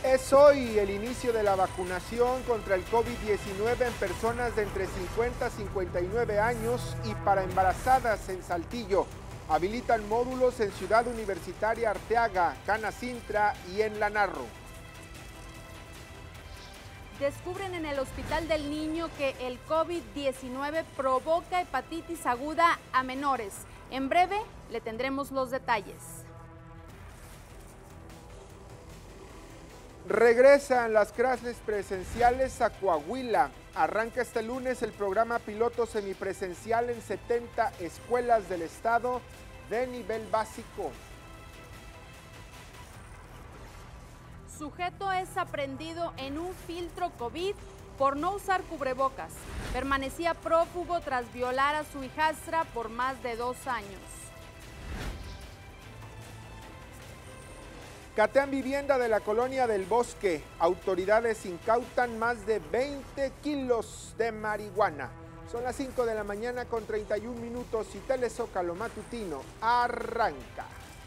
Es hoy el inicio de la vacunación contra el COVID-19 en personas de entre 50 a 59 años y para embarazadas en Saltillo. Habilitan módulos en Ciudad Universitaria Arteaga, Canacintra y en La Narro. Descubren en el Hospital del Niño que el COVID-19 provoca hepatitis aguda a menores. En breve le tendremos los detalles. Regresan las clases presenciales a Coahuila. Arranca este lunes el programa piloto semipresencial en 70 escuelas del estado de nivel básico. Sujeto es aprehendido en un filtro COVID por no usar cubrebocas. Permanecía prófugo tras violar a su hijastra por más de 2 años. Catean vivienda de la colonia del Bosque. Autoridades incautan más de 20 kilos de marihuana. Son las 5 de la mañana con 31 minutos y Telezócalo Matutino arranca.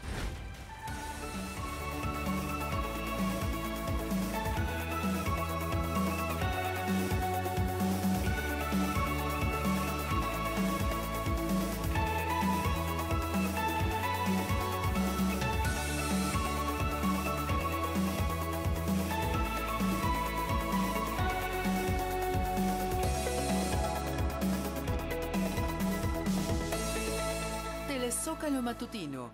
Telezócalo Matutino.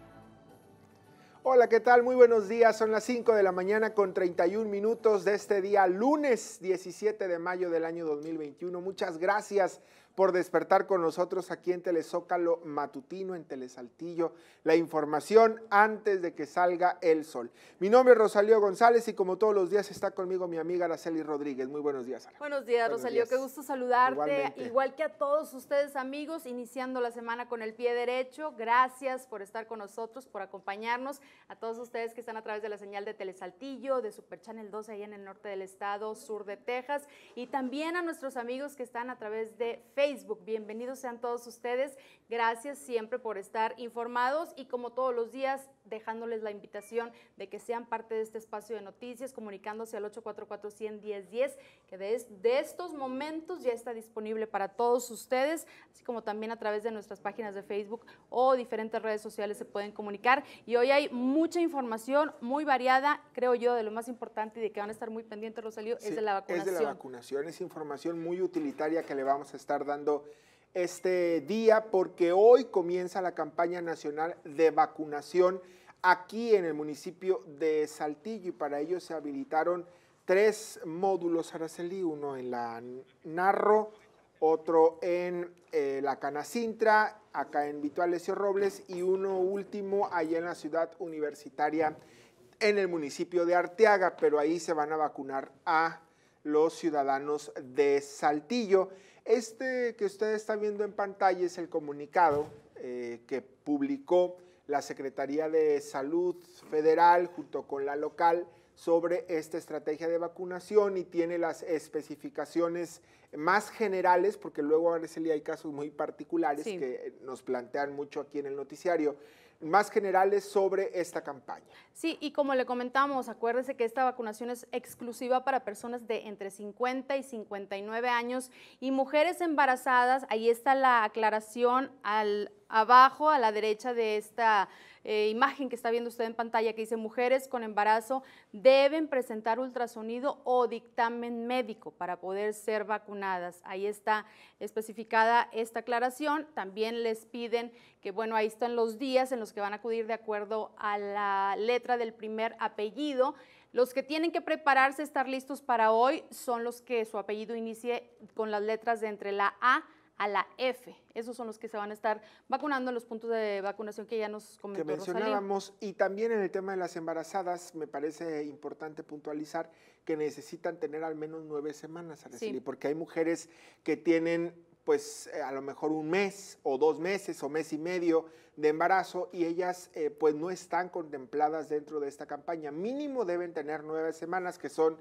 Hola, ¿qué tal? Muy buenos días. Son las 5 de la mañana con 31 minutos de este día, lunes 17 de mayo del año 2021. Muchas gracias por despertar con nosotros aquí en Telezócalo Matutino, en Telesaltillo. La información antes de que salga el sol. Mi nombre es Rosalío González y como todos los días está conmigo mi amiga Araceli Rodríguez. Muy buenos días, Ara. Buenos días, Rosalío. Qué gusto saludarte. Igualmente. Igual que a todos ustedes, amigos, iniciando la semana con el pie derecho. Gracias por estar con nosotros, por acompañarnos. A todos ustedes que están a través de la señal de Telesaltillo, de Super Channel 12 ahí en el norte del estado, sur de Texas, y también a nuestros amigos que están a través de Facebook. Bienvenidos sean todos ustedes. Gracias siempre por estar informados y como todos los días dejándoles la invitación de que sean parte de este espacio de noticias, comunicándose al 844-100-1010, que de estos momentos ya está disponible para todos ustedes, así como también a través de nuestras páginas de Facebook o diferentes redes sociales se pueden comunicar. Y hoy hay mucha información muy variada, creo yo, de lo más importante y de que van a estar muy pendientes, Rosalío, Sí, es de la vacunación. Es de la vacunación, es información muy utilitaria que le vamos a estar dando este día porque hoy comienza la campaña nacional de vacunación aquí en el municipio de Saltillo y para ello se habilitaron 3 módulos, Araceli, uno en La Narro, otro en la Canacintra, acá en Vito Alessio Robles y uno último allá en la Ciudad Universitaria en el municipio de Arteaga, pero ahí se van a vacunar a los ciudadanos de Saltillo. Este que usted está viendo en pantalla es el comunicado que publicó la Secretaría de Salud Federal junto con la local sobre esta estrategia de vacunación y tiene las especificaciones más generales, porque luego, Araceli, hay casos muy particulares Sí, que nos plantean mucho aquí en el noticiario, más generales sobre esta campaña. Sí, y como le comentamos, acuérdese que esta vacunación es exclusiva para personas de entre 50 y 59 años y mujeres embarazadas. Ahí está la aclaración abajo a la derecha de esta imagen que está viendo usted en pantalla que dice mujeres con embarazo deben presentar ultrasonido o dictamen médico para poder ser vacunadas. Ahí está especificada esta aclaración. También les piden que, bueno, ahí están los días en los que van a acudir de acuerdo a la letra del primer apellido. Los que tienen que prepararse, estar listos para hoy, son los que su apellido inicie con las letras de entre la A a la F. Esos son los que se van a estar vacunando en los puntos de vacunación que ya nos comentó que mencionábamos, Rosalío. Y también en el tema de las embarazadas, me parece importante puntualizar que necesitan tener al menos 9 semanas, Araceli, sí, porque hay mujeres que tienen pues a lo mejor 1 mes o 2 meses o mes y medio de embarazo y ellas pues no están contempladas dentro de esta campaña. Mínimo deben tener 9 semanas, que son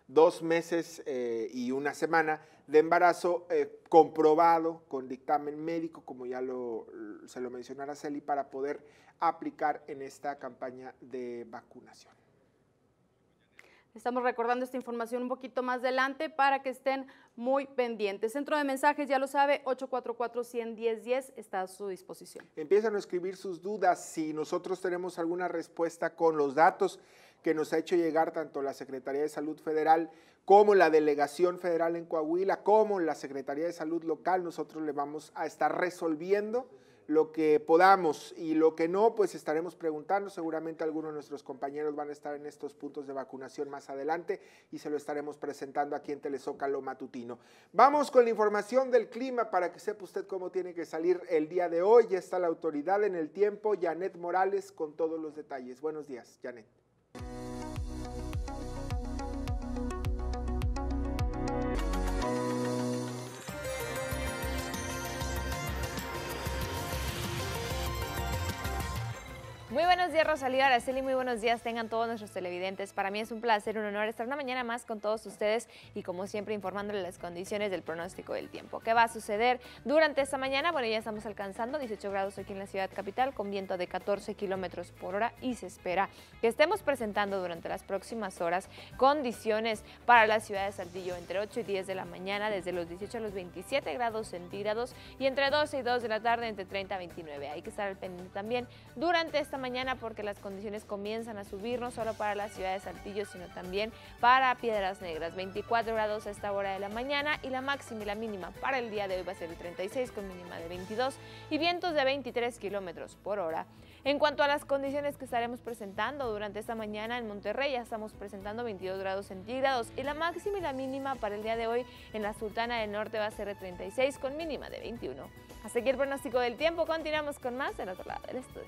2 meses y 1 semana de embarazo comprobado con dictamen médico, como ya se lo mencionó Araceli, para poder aplicar en esta campaña de vacunación. Estamos recordando esta información un poquito más adelante para que estén muy pendientes. Centro de mensajes, ya lo sabe, 844-110-10 está a su disposición. Empiezan a escribir sus dudas. Si nosotros tenemos alguna respuesta con los datos que nos ha hecho llegar tanto la Secretaría de Salud Federal como la Delegación Federal en Coahuila, como la Secretaría de Salud Local, nosotros le vamos a estar resolviendo lo que podamos, y lo que no, pues estaremos preguntando. Seguramente algunos de nuestros compañeros van a estar en estos puntos de vacunación más adelante y se lo estaremos presentando aquí en Telezócalo Matutino. Vamos con la información del clima para que sepa usted cómo tiene que salir el día de hoy. Ya está la autoridad en el tiempo, Janet Morales, con todos los detalles. Buenos días, Janet. Muy buenos días, Rosalía, Araceli, muy buenos días tengan todos nuestros televidentes. Para mí es un placer, un honor estar una mañana más con todos ustedes y como siempre informándoles las condiciones del pronóstico del tiempo. ¿Qué va a suceder durante esta mañana? Bueno, ya estamos alcanzando 18 grados aquí en la ciudad capital con viento de 14 kilómetros por hora y se espera que estemos presentando durante las próximas horas condiciones para la ciudad de Saltillo entre 8 y 10 de la mañana, desde los 18 a los 27 grados centígrados y entre 12 y 2 de la tarde entre 30 a 29. Hay que estar al pendiente también durante esta mañana porque las condiciones comienzan a subir no solo para la ciudad de Saltillo sino también para Piedras Negras. 24 grados a esta hora de la mañana y la máxima y la mínima para el día de hoy va a ser de 36 con mínima de 22 y vientos de 23 kilómetros por hora. En cuanto a las condiciones que estaremos presentando durante esta mañana en Monterrey, ya estamos presentando 22 grados centígrados y la máxima y la mínima para el día de hoy en la Sultana del Norte va a ser de 36 con mínima de 21. Hasta aquí el pronóstico del tiempo, continuamos con más del otro lado del estudio.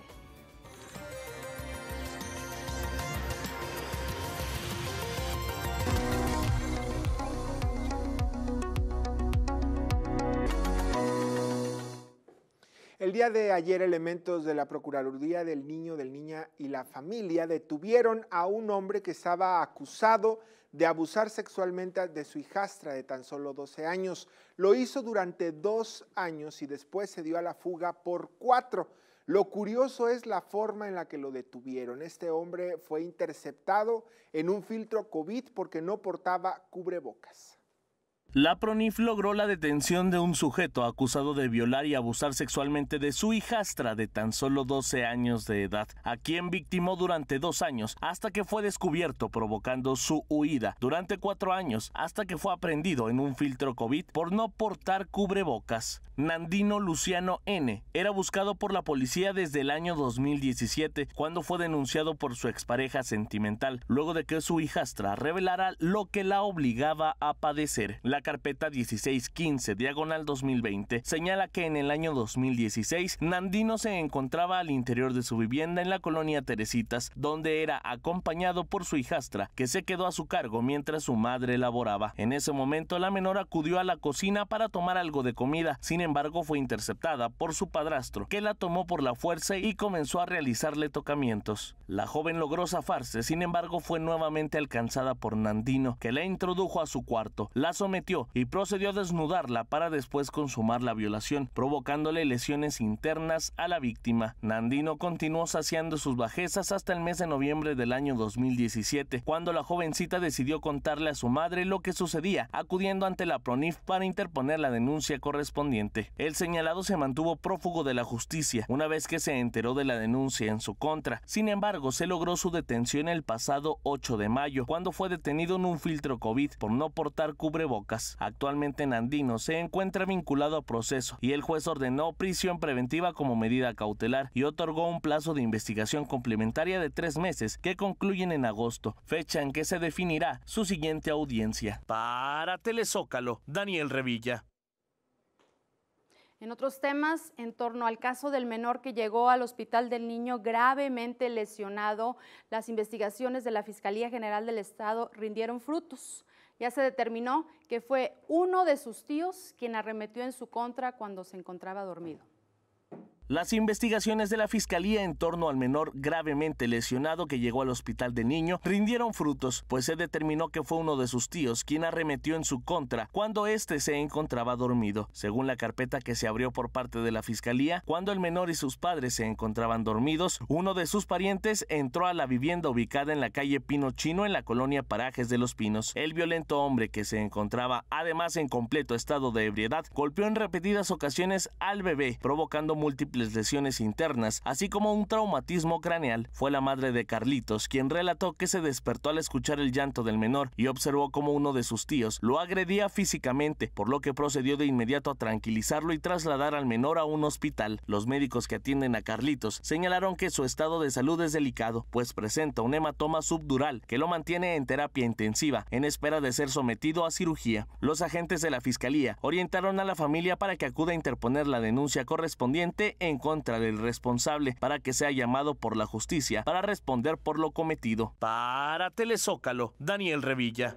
El día de ayer, elementos de la Procuraduría del Niño, del Niña y la Familia detuvieron a un hombre que estaba acusado de abusar sexualmente de su hijastra de tan solo 12 años. Lo hizo durante 2 años y después se dio a la fuga por 4. Lo curioso es la forma en la que lo detuvieron. Este hombre fue interceptado en un filtro COVID porque no portaba cubrebocas. La PRONIF logró la detención de un sujeto acusado de violar y abusar sexualmente de su hijastra de tan solo 12 años de edad, a quien victimó durante 2 años hasta que fue descubierto, provocando su huida durante 4 años hasta que fue aprehendido en un filtro COVID por no portar cubrebocas. Nandino Luciano N. era buscado por la policía desde el año 2017 cuando fue denunciado por su expareja sentimental luego de que su hijastra revelara lo que la obligaba a padecer. La carpeta 1615/2020 señala que en el año 2016 Nandino se encontraba al interior de su vivienda en la colonia Teresitas, donde era acompañado por su hijastra, que se quedó a su cargo mientras su madre laboraba. En ese momento la menor acudió a la cocina para tomar algo de comida, sin embargo fue interceptada por su padrastro, que la tomó por la fuerza y comenzó a realizarle tocamientos. La joven logró zafarse, sin embargo fue nuevamente alcanzada por Nandino, que la introdujo a su cuarto, la sometió y procedió a desnudarla para después consumar la violación, provocándole lesiones internas a la víctima. Nandino continuó saciando sus bajezas hasta el mes de noviembre del año 2017, cuando la jovencita decidió contarle a su madre lo que sucedía, acudiendo ante la PRONIF para interponer la denuncia correspondiente. El señalado se mantuvo prófugo de la justicia una vez que se enteró de la denuncia en su contra. Sin embargo, se logró su detención el pasado 8 de mayo, cuando fue detenido en un filtro COVID por no portar cubrebocas. Actualmente Nandino se encuentra vinculado a proceso y el juez ordenó prisión preventiva como medida cautelar y otorgó un plazo de investigación complementaria de 3 meses que concluyen en agosto, fecha en que se definirá su siguiente audiencia. Para Telezócalo, Daniel Revilla. En otros temas, en torno al caso del menor que llegó al Hospital del Niño gravemente lesionado, las investigaciones de la Fiscalía General del Estado rindieron frutos. Ya se determinó que fue uno de sus tíos quien arremetió en su contra cuando se encontraba dormido. Las investigaciones de la Fiscalía en torno al menor gravemente lesionado que llegó al hospital de niño rindieron frutos, pues se determinó que fue uno de sus tíos quien arremetió en su contra cuando éste se encontraba dormido. Según la carpeta que se abrió por parte de la Fiscalía, cuando el menor y sus padres se encontraban dormidos, uno de sus parientes entró a la vivienda ubicada en la calle Pino Chino en la colonia Parajes de los Pinos. El violento hombre, que se encontraba además en completo estado de ebriedad, golpeó en repetidas ocasiones al bebé, provocando múltiples lesiones internas, así como un traumatismo craneal. Fue la madre de Carlitos quien relató que se despertó al escuchar el llanto del menor y observó cómo uno de sus tíos lo agredía físicamente, por lo que procedió de inmediato a tranquilizarlo y trasladar al menor a un hospital. Los médicos que atienden a Carlitos señalaron que su estado de salud es delicado, pues presenta un hematoma subdural que lo mantiene en terapia intensiva, en espera de ser sometido a cirugía. Los agentes de la Fiscalía orientaron a la familia para que acuda a interponer la denuncia correspondiente en contra del responsable, para que sea llamado por la justicia para responder por lo cometido. Para Telezócalo, Daniel Revilla.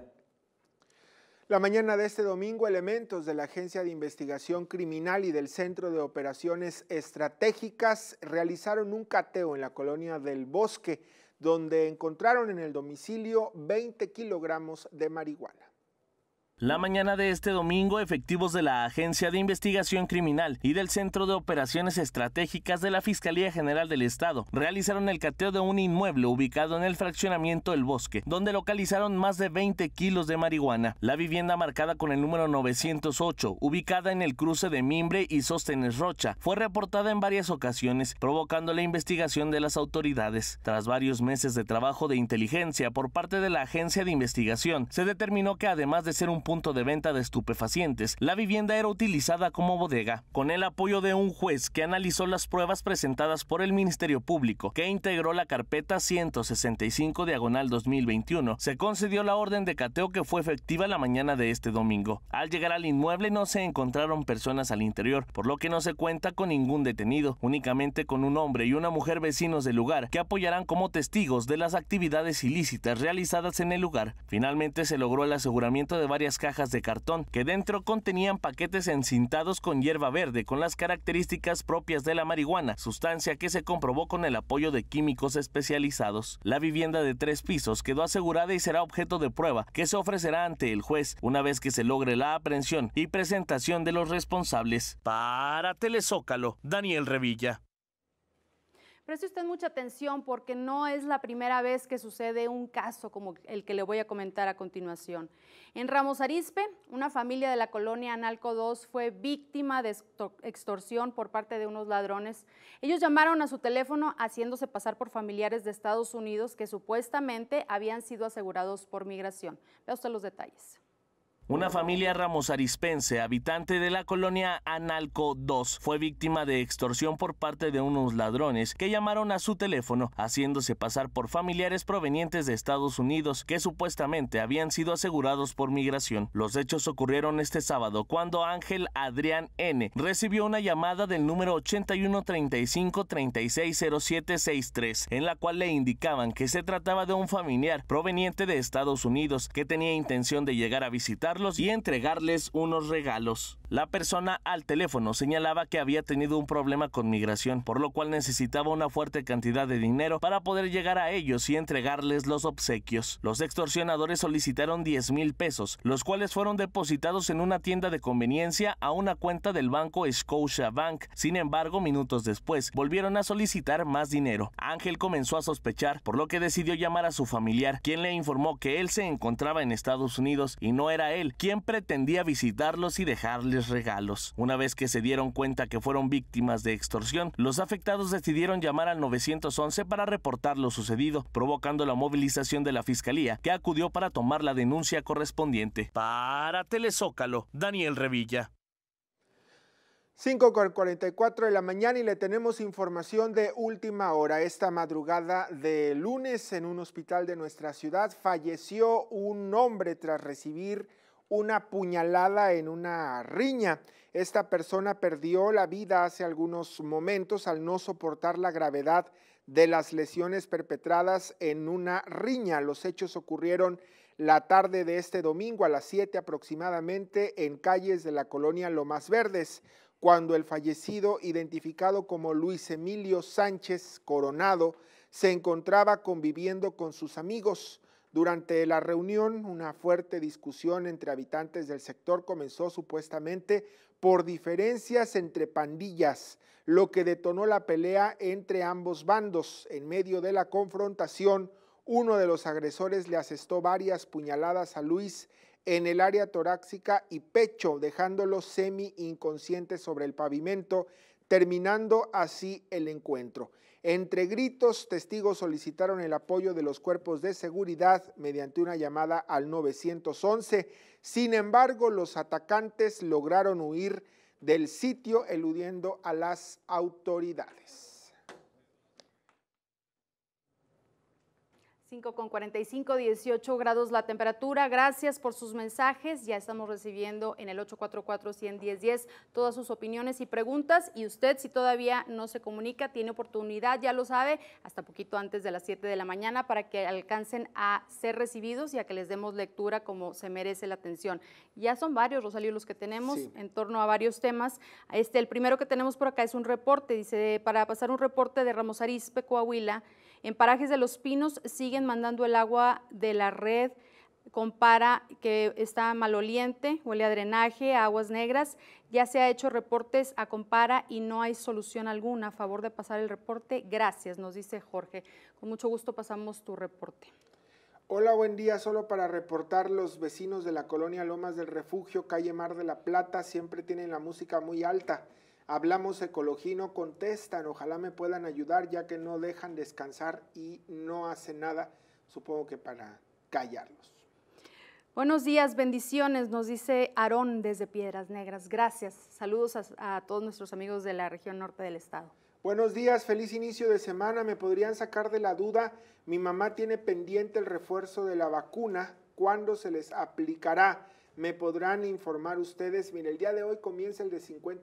La mañana de este domingo, elementos de la Agencia de Investigación Criminal y del Centro de Operaciones Estratégicas realizaron un cateo en la colonia del Bosque, donde encontraron en el domicilio 20 kilogramos de marihuana. La mañana de este domingo, efectivos de la Agencia de Investigación Criminal y del Centro de Operaciones Estratégicas de la Fiscalía General del Estado realizaron el cateo de un inmueble ubicado en el fraccionamiento El Bosque, donde localizaron más de 20 kilos de marihuana. La vivienda, marcada con el número 908, ubicada en el cruce de Mimbre y Sóstenes Rocha, fue reportada en varias ocasiones, provocando la investigación de las autoridades. Tras varios meses de trabajo de inteligencia por parte de la Agencia de Investigación, se determinó que además de ser un punto de venta de estupefacientes, la vivienda era utilizada como bodega. Con el apoyo de un juez que analizó las pruebas presentadas por el Ministerio Público, que integró la carpeta 165/2021, se concedió la orden de cateo, que fue efectiva la mañana de este domingo. Al llegar al inmueble no se encontraron personas al interior, por lo que no se cuenta con ningún detenido, únicamente con un hombre y una mujer vecinos del lugar que apoyarán como testigos de las actividades ilícitas realizadas en el lugar. Finalmente se logró el aseguramiento de varias cajas de cartón que dentro contenían paquetes encintados con hierba verde con las características propias de la marihuana, sustancia que se comprobó con el apoyo de químicos especializados. La vivienda de 3 pisos quedó asegurada y será objeto de prueba que se ofrecerá ante el juez una vez que se logre la aprehensión y presentación de los responsables. Para Telezócalo, Daniel Revilla. Preste usted mucha atención, porque no es la primera vez que sucede un caso como el que le voy a comentar a continuación. En Ramos Arizpe, una familia de la colonia Analco 2 fue víctima de extorsión por parte de unos ladrones. Ellos llamaron a su teléfono haciéndose pasar por familiares de Estados Unidos que supuestamente habían sido asegurados por migración. Vea usted los detalles. Una familia ramosarispense, habitante de la colonia Analco 2, fue víctima de extorsión por parte de unos ladrones que llamaron a su teléfono haciéndose pasar por familiares provenientes de Estados Unidos que supuestamente habían sido asegurados por migración. Los hechos ocurrieron este sábado cuando Ángel Adrián N. recibió una llamada del número 8135360763, en la cual le indicaban que se trataba de un familiar proveniente de Estados Unidos que tenía intención de llegar a visitar y entregarles unos regalos. La persona al teléfono señalaba que había tenido un problema con migración, por lo cual necesitaba una fuerte cantidad de dinero para poder llegar a ellos y entregarles los obsequios. Los extorsionadores solicitaron 10,000 pesos, los cuales fueron depositados en una tienda de conveniencia a una cuenta del banco Scotiabank. Sin embargo, minutos después, volvieron a solicitar más dinero. Ángel comenzó a sospechar, por lo que decidió llamar a su familiar, quien le informó que él se encontraba en Estados Unidos y no era él quien pretendía visitarlos y dejarles regalos. Una vez que se dieron cuenta que fueron víctimas de extorsión, los afectados decidieron llamar al 911 para reportar lo sucedido, provocando la movilización de la Fiscalía, que acudió para tomar la denuncia correspondiente. Para Telezócalo, Daniel Revilla. 5:44 de la mañana y le tenemos información de última hora. Esta madrugada de lunes, en un hospital de nuestra ciudad, falleció un hombre tras recibir una puñalada en una riña. Esta persona perdió la vida hace algunos momentos al no soportar la gravedad de las lesiones perpetradas en una riña. Los hechos ocurrieron la tarde de este domingo a las 7 aproximadamente en calles de la colonia Lomas Verdes, cuando el fallecido, identificado como Luis Emilio Sánchez Coronado, se encontraba conviviendo con sus amigos. Durante la reunión, una fuerte discusión entre habitantes del sector comenzó supuestamente por diferencias entre pandillas, lo que detonó la pelea entre ambos bandos. En medio de la confrontación, uno de los agresores le asestó varias puñaladas a Luis en el área torácica y pecho, dejándolo semi-inconsciente sobre el pavimento, terminando así el encuentro. Entre gritos, testigos solicitaron el apoyo de los cuerpos de seguridad mediante una llamada al 911. Sin embargo, los atacantes lograron huir del sitio eludiendo a las autoridades. 5:45, 18 grados la temperatura. Gracias por sus mensajes. Ya estamos recibiendo en el 844-110-10 todas sus opiniones y preguntas. Y usted, si todavía no se comunica, tiene oportunidad, ya lo sabe, hasta poquito antes de las 7 de la mañana para que alcancen a ser recibidos y a que les demos lectura como se merece la atención. Ya son varios, Rosalío, los que tenemos en torno a varios temas. El primero que tenemos por acá es un reporte. Dice, para pasar un reporte de Ramos Arizpe, Coahuila, en parajes de Los Pinos siguen mandando el agua de la red Compara, que está maloliente, huele a drenaje, a aguas negras. Ya se ha hecho reportes a Compara y no hay solución alguna. A favor de pasar el reporte, gracias, nos dice Jorge. Con mucho gusto pasamos tu reporte. Hola, buen día. Solo para reportar, los vecinos de la colonia Lomas del Refugio, calle Mar de la Plata, siempre tienen la música muy alta. Hablamos ecología y no contestan. Ojalá me puedan ayudar, ya que no dejan descansar y no hacen nada, supongo que para callarlos. Buenos días, bendiciones, nos dice Aarón desde Piedras Negras. Gracias. Saludos a todos nuestros amigos de la región norte del estado. Buenos días, feliz inicio de semana. ¿Me podrían sacar de la duda? Mi mamá tiene pendiente el refuerzo de la vacuna. ¿Cuándo se les aplicará? ¿Me podrán informar ustedes? Mire, el día de hoy comienza el de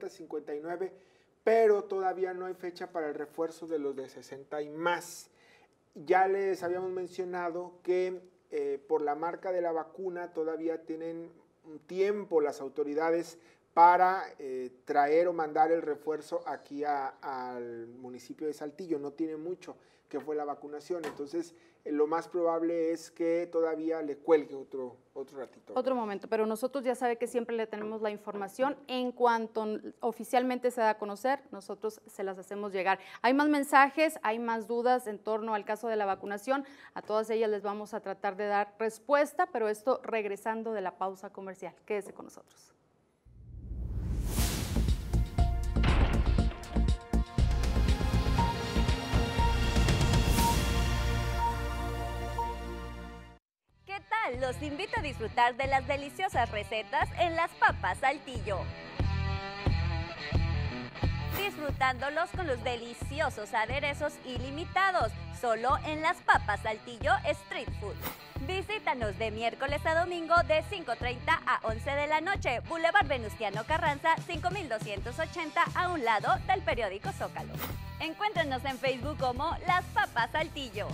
50-59, pero todavía no hay fecha para el refuerzo de los de 60 y más. Ya les habíamos mencionado que por la marca de la vacuna todavía tienen un tiempo las autoridades para traer o mandar el refuerzo aquí al municipio de Saltillo. No tiene mucho que fue la vacunación, entonces lo más probable es que todavía le cuelgue otro ratito. Otro momento, pero nosotros ya sabe que siempre le tenemos la información. En cuanto oficialmente se da a conocer, nosotros se las hacemos llegar. Hay más mensajes, hay más dudas en torno al caso de la vacunación. A todas ellas les vamos a tratar de dar respuesta, pero esto regresando de la pausa comercial. Quédese con nosotros. ¿Qué tal? Los invito a disfrutar de las deliciosas recetas en Las Papas Saltillo. Disfrutándolos con los deliciosos aderezos ilimitados, solo en Las Papas Saltillo Street Food. Visítanos de miércoles a domingo de 5:30 a 11 de la noche, Boulevard Venustiano Carranza, 5280, a un lado del periódico Zócalo. Encuéntrenos en Facebook como Las Papas Saltillo.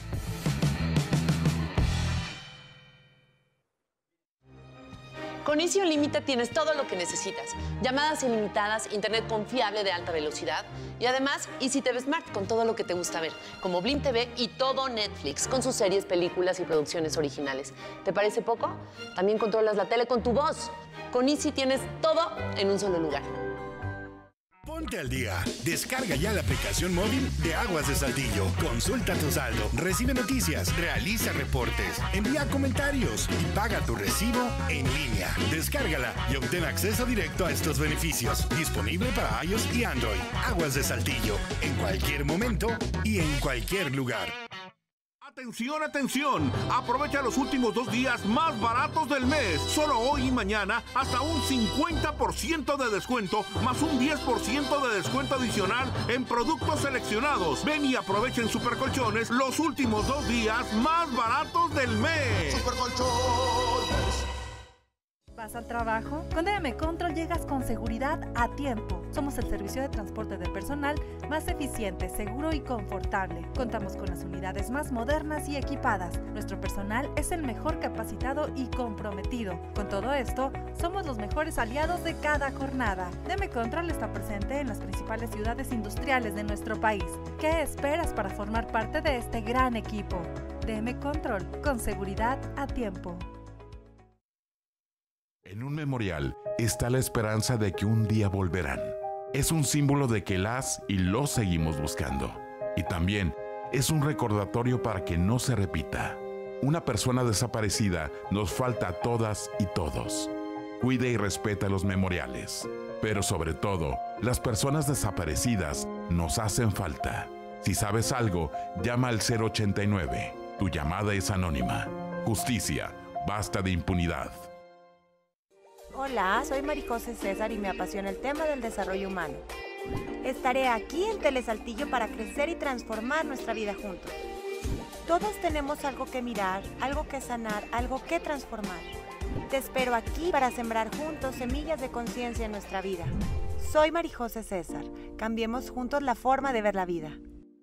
Con Easy Unlimited tienes todo lo que necesitas. Llamadas ilimitadas, internet confiable de alta velocidad y además Easy TV Smart con todo lo que te gusta ver, como Blim TV y todo Netflix con sus series, películas y producciones originales. ¿Te parece poco? También controlas la tele con tu voz. Con Easy tienes todo en un solo lugar. Ponte al día. Descarga ya la aplicación móvil de Aguas de Saltillo. Consulta tu saldo, recibe noticias, realiza reportes, envía comentarios y paga tu recibo en línea. Descárgala y obtén acceso directo a estos beneficios. Disponible para iOS y Android. Aguas de Saltillo. En cualquier momento y en cualquier lugar. ¡Atención, atención! Aprovecha los últimos 2 días más baratos del mes. Solo hoy y mañana hasta un 50% de descuento más un 10% de descuento adicional en productos seleccionados. Ven y aprovecha en Supercolchones los últimos 2 días más baratos del mes. Supercolchones. ¿Vas al trabajo? Con DM Control llegas con seguridad a tiempo. Somos el servicio de transporte de personal más eficiente, seguro y confortable. Contamos con las unidades más modernas y equipadas. Nuestro personal es el mejor capacitado y comprometido. Con todo esto, somos los mejores aliados de cada jornada. DM Control está presente en las principales ciudades industriales de nuestro país. ¿Qué esperas para formar parte de este gran equipo? DM Control, con seguridad a tiempo. En un memorial está la esperanza de que un día volverán. Es un símbolo de que las y los seguimos buscando. Y también es un recordatorio para que no se repita. Una persona desaparecida nos falta a todas y todos. Cuide y respeta los memoriales. Pero sobre todo, las personas desaparecidas nos hacen falta. Si sabes algo, llama al 089. Tu llamada es anónima. Justicia, basta de impunidad. Hola, soy Marijose César y me apasiona el tema del desarrollo humano. Estaré aquí en Telesaltillo para crecer y transformar nuestra vida juntos. Todos tenemos algo que mirar, algo que sanar, algo que transformar. Te espero aquí para sembrar juntos semillas de conciencia en nuestra vida. Soy Marijose César. Cambiemos juntos la forma de ver la vida.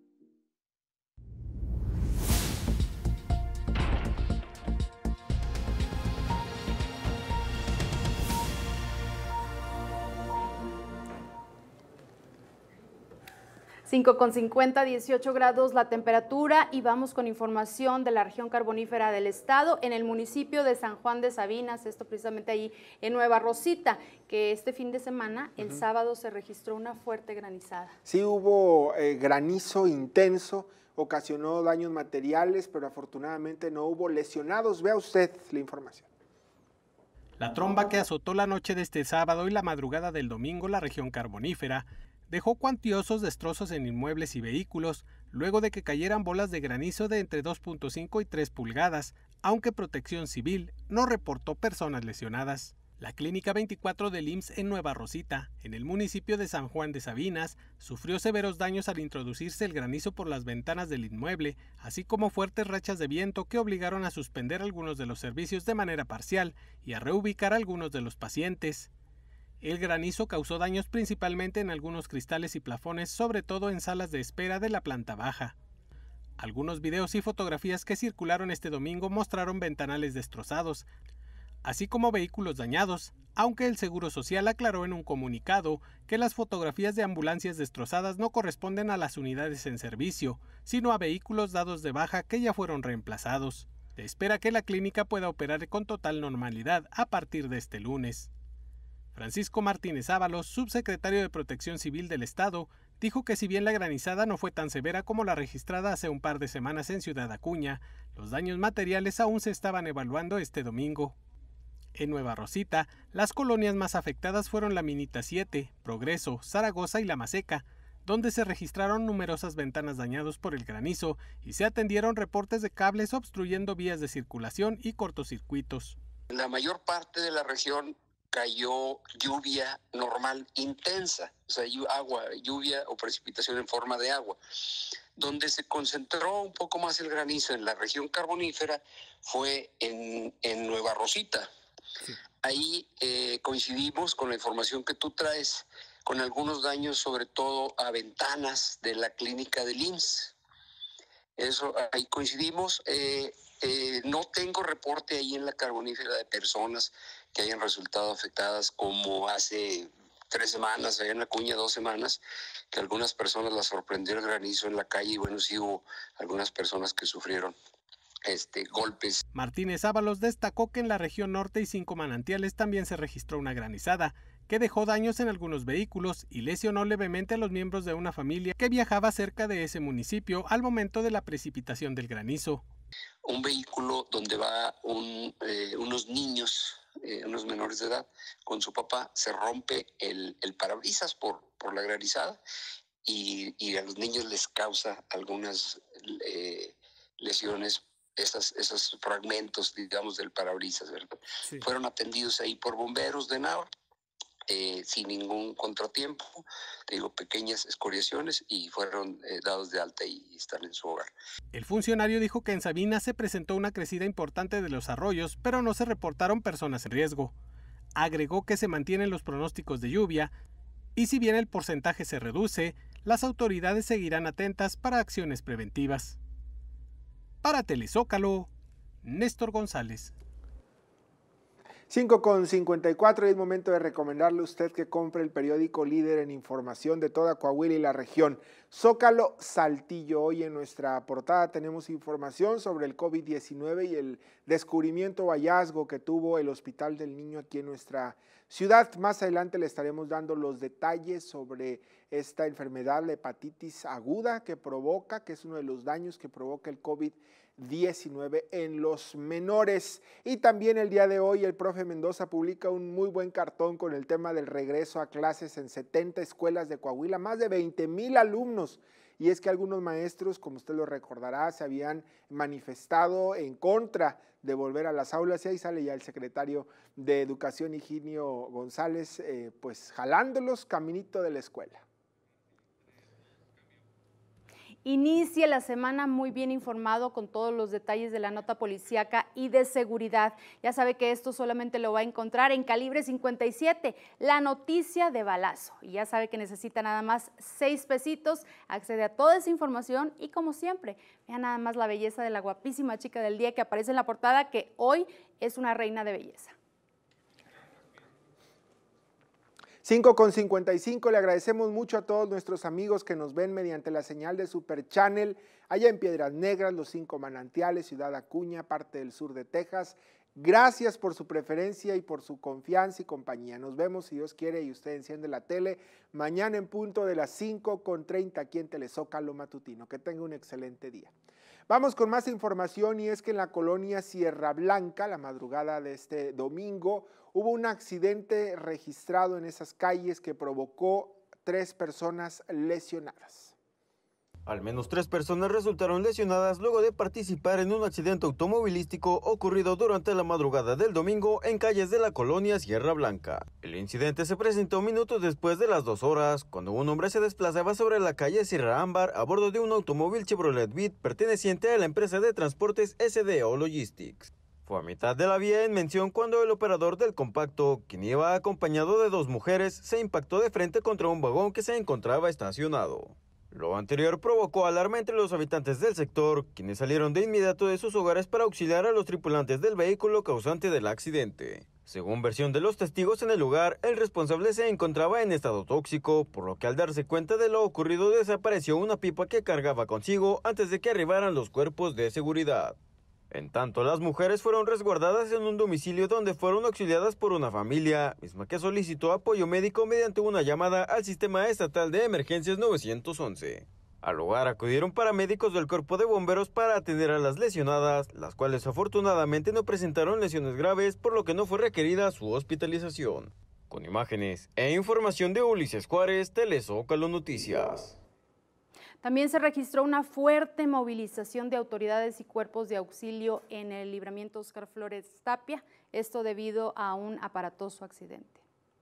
Con 50, 18 grados la temperatura y vamos con información de la región carbonífera del estado en el municipio de San Juan de Sabinas, esto precisamente ahí en Nueva Rosita, que este fin de semana, el sábado, se registró una fuerte granizada. Sí, hubo granizo intenso, ocasionó daños materiales, pero afortunadamente no hubo lesionados. Vea usted la información. La tromba que azotó la noche de este sábado y la madrugada del domingo la región carbonífera dejó cuantiosos destrozos en inmuebles y vehículos, luego de que cayeran bolas de granizo de entre 2.5 y 3 pulgadas, aunque Protección Civil no reportó personas lesionadas. La Clínica 24 del IMSS en Nueva Rosita, en el municipio de San Juan de Sabinas, sufrió severos daños al introducirse el granizo por las ventanas del inmueble, así como fuertes rachas de viento que obligaron a suspender algunos de los servicios de manera parcial y a reubicar a algunos de los pacientes. El granizo causó daños principalmente en algunos cristales y plafones, sobre todo en salas de espera de la planta baja. Algunos videos y fotografías que circularon este domingo mostraron ventanales destrozados, así como vehículos dañados, aunque el Seguro Social aclaró en un comunicado que las fotografías de ambulancias destrozadas no corresponden a las unidades en servicio, sino a vehículos dados de baja que ya fueron reemplazados. Se espera que la clínica pueda operar con total normalidad a partir de este lunes. Francisco Martínez Ábalos, subsecretario de Protección Civil del Estado, dijo que si bien la granizada no fue tan severa como la registrada hace un par de semanas en Ciudad Acuña, los daños materiales aún se estaban evaluando este domingo. En Nueva Rosita, las colonias más afectadas fueron La Minita 7, Progreso, Zaragoza y La Maseca, donde se registraron numerosas ventanas dañadas por el granizo y se atendieron reportes de cables obstruyendo vías de circulación y cortocircuitos. En la mayor parte de la región cayó lluvia normal intensa, o sea, lluvia o precipitación en forma de agua. Donde se concentró un poco más el granizo en la región carbonífera fue en Nueva Rosita. Sí. Ahí coincidimos con la información que tú traes, con algunos daños sobre todo a ventanas de la clínica del IMSS. Eso, ahí coincidimos. No tengo reporte ahí en la carbonífera de personas que hayan resultado afectadas como hace 3 semanas, allá en Acuña 2 semanas, que algunas personas las sorprendió el granizo en la calle y bueno, sí hubo algunas personas que sufrieron golpes. Martínez Ábalos destacó que en la región norte y 5 Manantiales también se registró una granizada que dejó daños en algunos vehículos y lesionó levemente a los miembros de una familia que viajaba cerca de ese municipio al momento de la precipitación del granizo. Un vehículo donde va unos niños, unos menores de edad, con su papá, se rompe el parabrisas por la granizada y a los niños les causa algunas lesiones, esos fragmentos, digamos, del parabrisas, ¿verdad? Sí. Fueron atendidos ahí por bomberos de Nava, sin ningún contratiempo, pequeñas escoriaciones y fueron dados de alta y están en su hogar. El funcionario dijo que en Sabinas se presentó una crecida importante de los arroyos, pero no se reportaron personas en riesgo. Agregó que se mantienen los pronósticos de lluvia y si bien el porcentaje se reduce, las autoridades seguirán atentas para acciones preventivas. Para Telezócalo, Néstor González. 5:54 y es momento de recomendarle a usted que compre el periódico líder en información de toda Coahuila y la región, Zócalo Saltillo. Hoy en nuestra portada tenemos información sobre el COVID-19 y el descubrimiento o hallazgo que tuvo el Hospital del Niño aquí en nuestra ciudad. Más adelante le estaremos dando los detalles sobre esta enfermedad, la hepatitis aguda que es uno de los daños que provoca el COVID-19 en los menores. Y también el día de hoy el profe Mendoza publica un muy buen cartón con el tema del regreso a clases en 70 escuelas de Coahuila, más de 20,000 alumnos. Y es que algunos maestros, como usted lo recordará, se habían manifestado en contra de volver a las aulas, y ahí sale ya el secretario de Educación, Higinio González, pues jalándolos caminito de la escuela. Inicie la semana muy bien informado con todos los detalles de la nota policíaca y de seguridad. Ya sabe que esto solamente lo va a encontrar en Calibre 57, la noticia de balazo. Y ya sabe que necesita nada más 6 pesitos, accede a toda esa información y como siempre, vea nada más la belleza de la guapísima chica del día que aparece en la portada, que hoy es una reina de belleza. 5:55, le agradecemos mucho a todos nuestros amigos que nos ven mediante la señal de Super Channel, allá en Piedras Negras, Los 5 Manantiales, Ciudad Acuña, parte del sur de Texas. Gracias por su preferencia y por su confianza y compañía. Nos vemos, si Dios quiere, y usted enciende la tele, mañana en punto de las 5:30 aquí en Telezócalo Matutino. Que tenga un excelente día. Vamos con más información, y es que en la colonia Sierra Blanca, la madrugada de este domingo, hubo un accidente registrado en esas calles que provocó 3 personas lesionadas. Al menos 3 personas resultaron lesionadas luego de participar en un accidente automovilístico ocurrido durante la madrugada del domingo en calles de la colonia Sierra Blanca. El incidente se presentó minutos después de las 2 horas, cuando un hombre se desplazaba sobre la calle Sierra Ámbar a bordo de un automóvil Chevrolet Beat perteneciente a la empresa de transportes SDO Logistics. Fue a mitad de la vía en mención cuando el operador del compacto, quien iba acompañado de 2 mujeres, se impactó de frente contra un vagón que se encontraba estacionado. Lo anterior provocó alarma entre los habitantes del sector, quienes salieron de inmediato de sus hogares para auxiliar a los tripulantes del vehículo causante del accidente. Según versión de los testigos en el lugar, el responsable se encontraba en estado tóxico, por lo que al darse cuenta de lo ocurrido desapareció una pipa que cargaba consigo antes de que arribaran los cuerpos de seguridad. En tanto, las mujeres fueron resguardadas en un domicilio donde fueron auxiliadas por una familia, misma que solicitó apoyo médico mediante una llamada al Sistema Estatal de Emergencias 911. Al lugar acudieron paramédicos del Cuerpo de Bomberos para atender a las lesionadas, las cuales afortunadamente no presentaron lesiones graves, por lo que no fue requerida su hospitalización. Con imágenes e información de Ulises Juárez, Telezócalo Noticias. También se registró una fuerte movilización de autoridades y cuerpos de auxilio en el libramiento Óscar Flores Tapia, esto debido a un aparatoso accidente.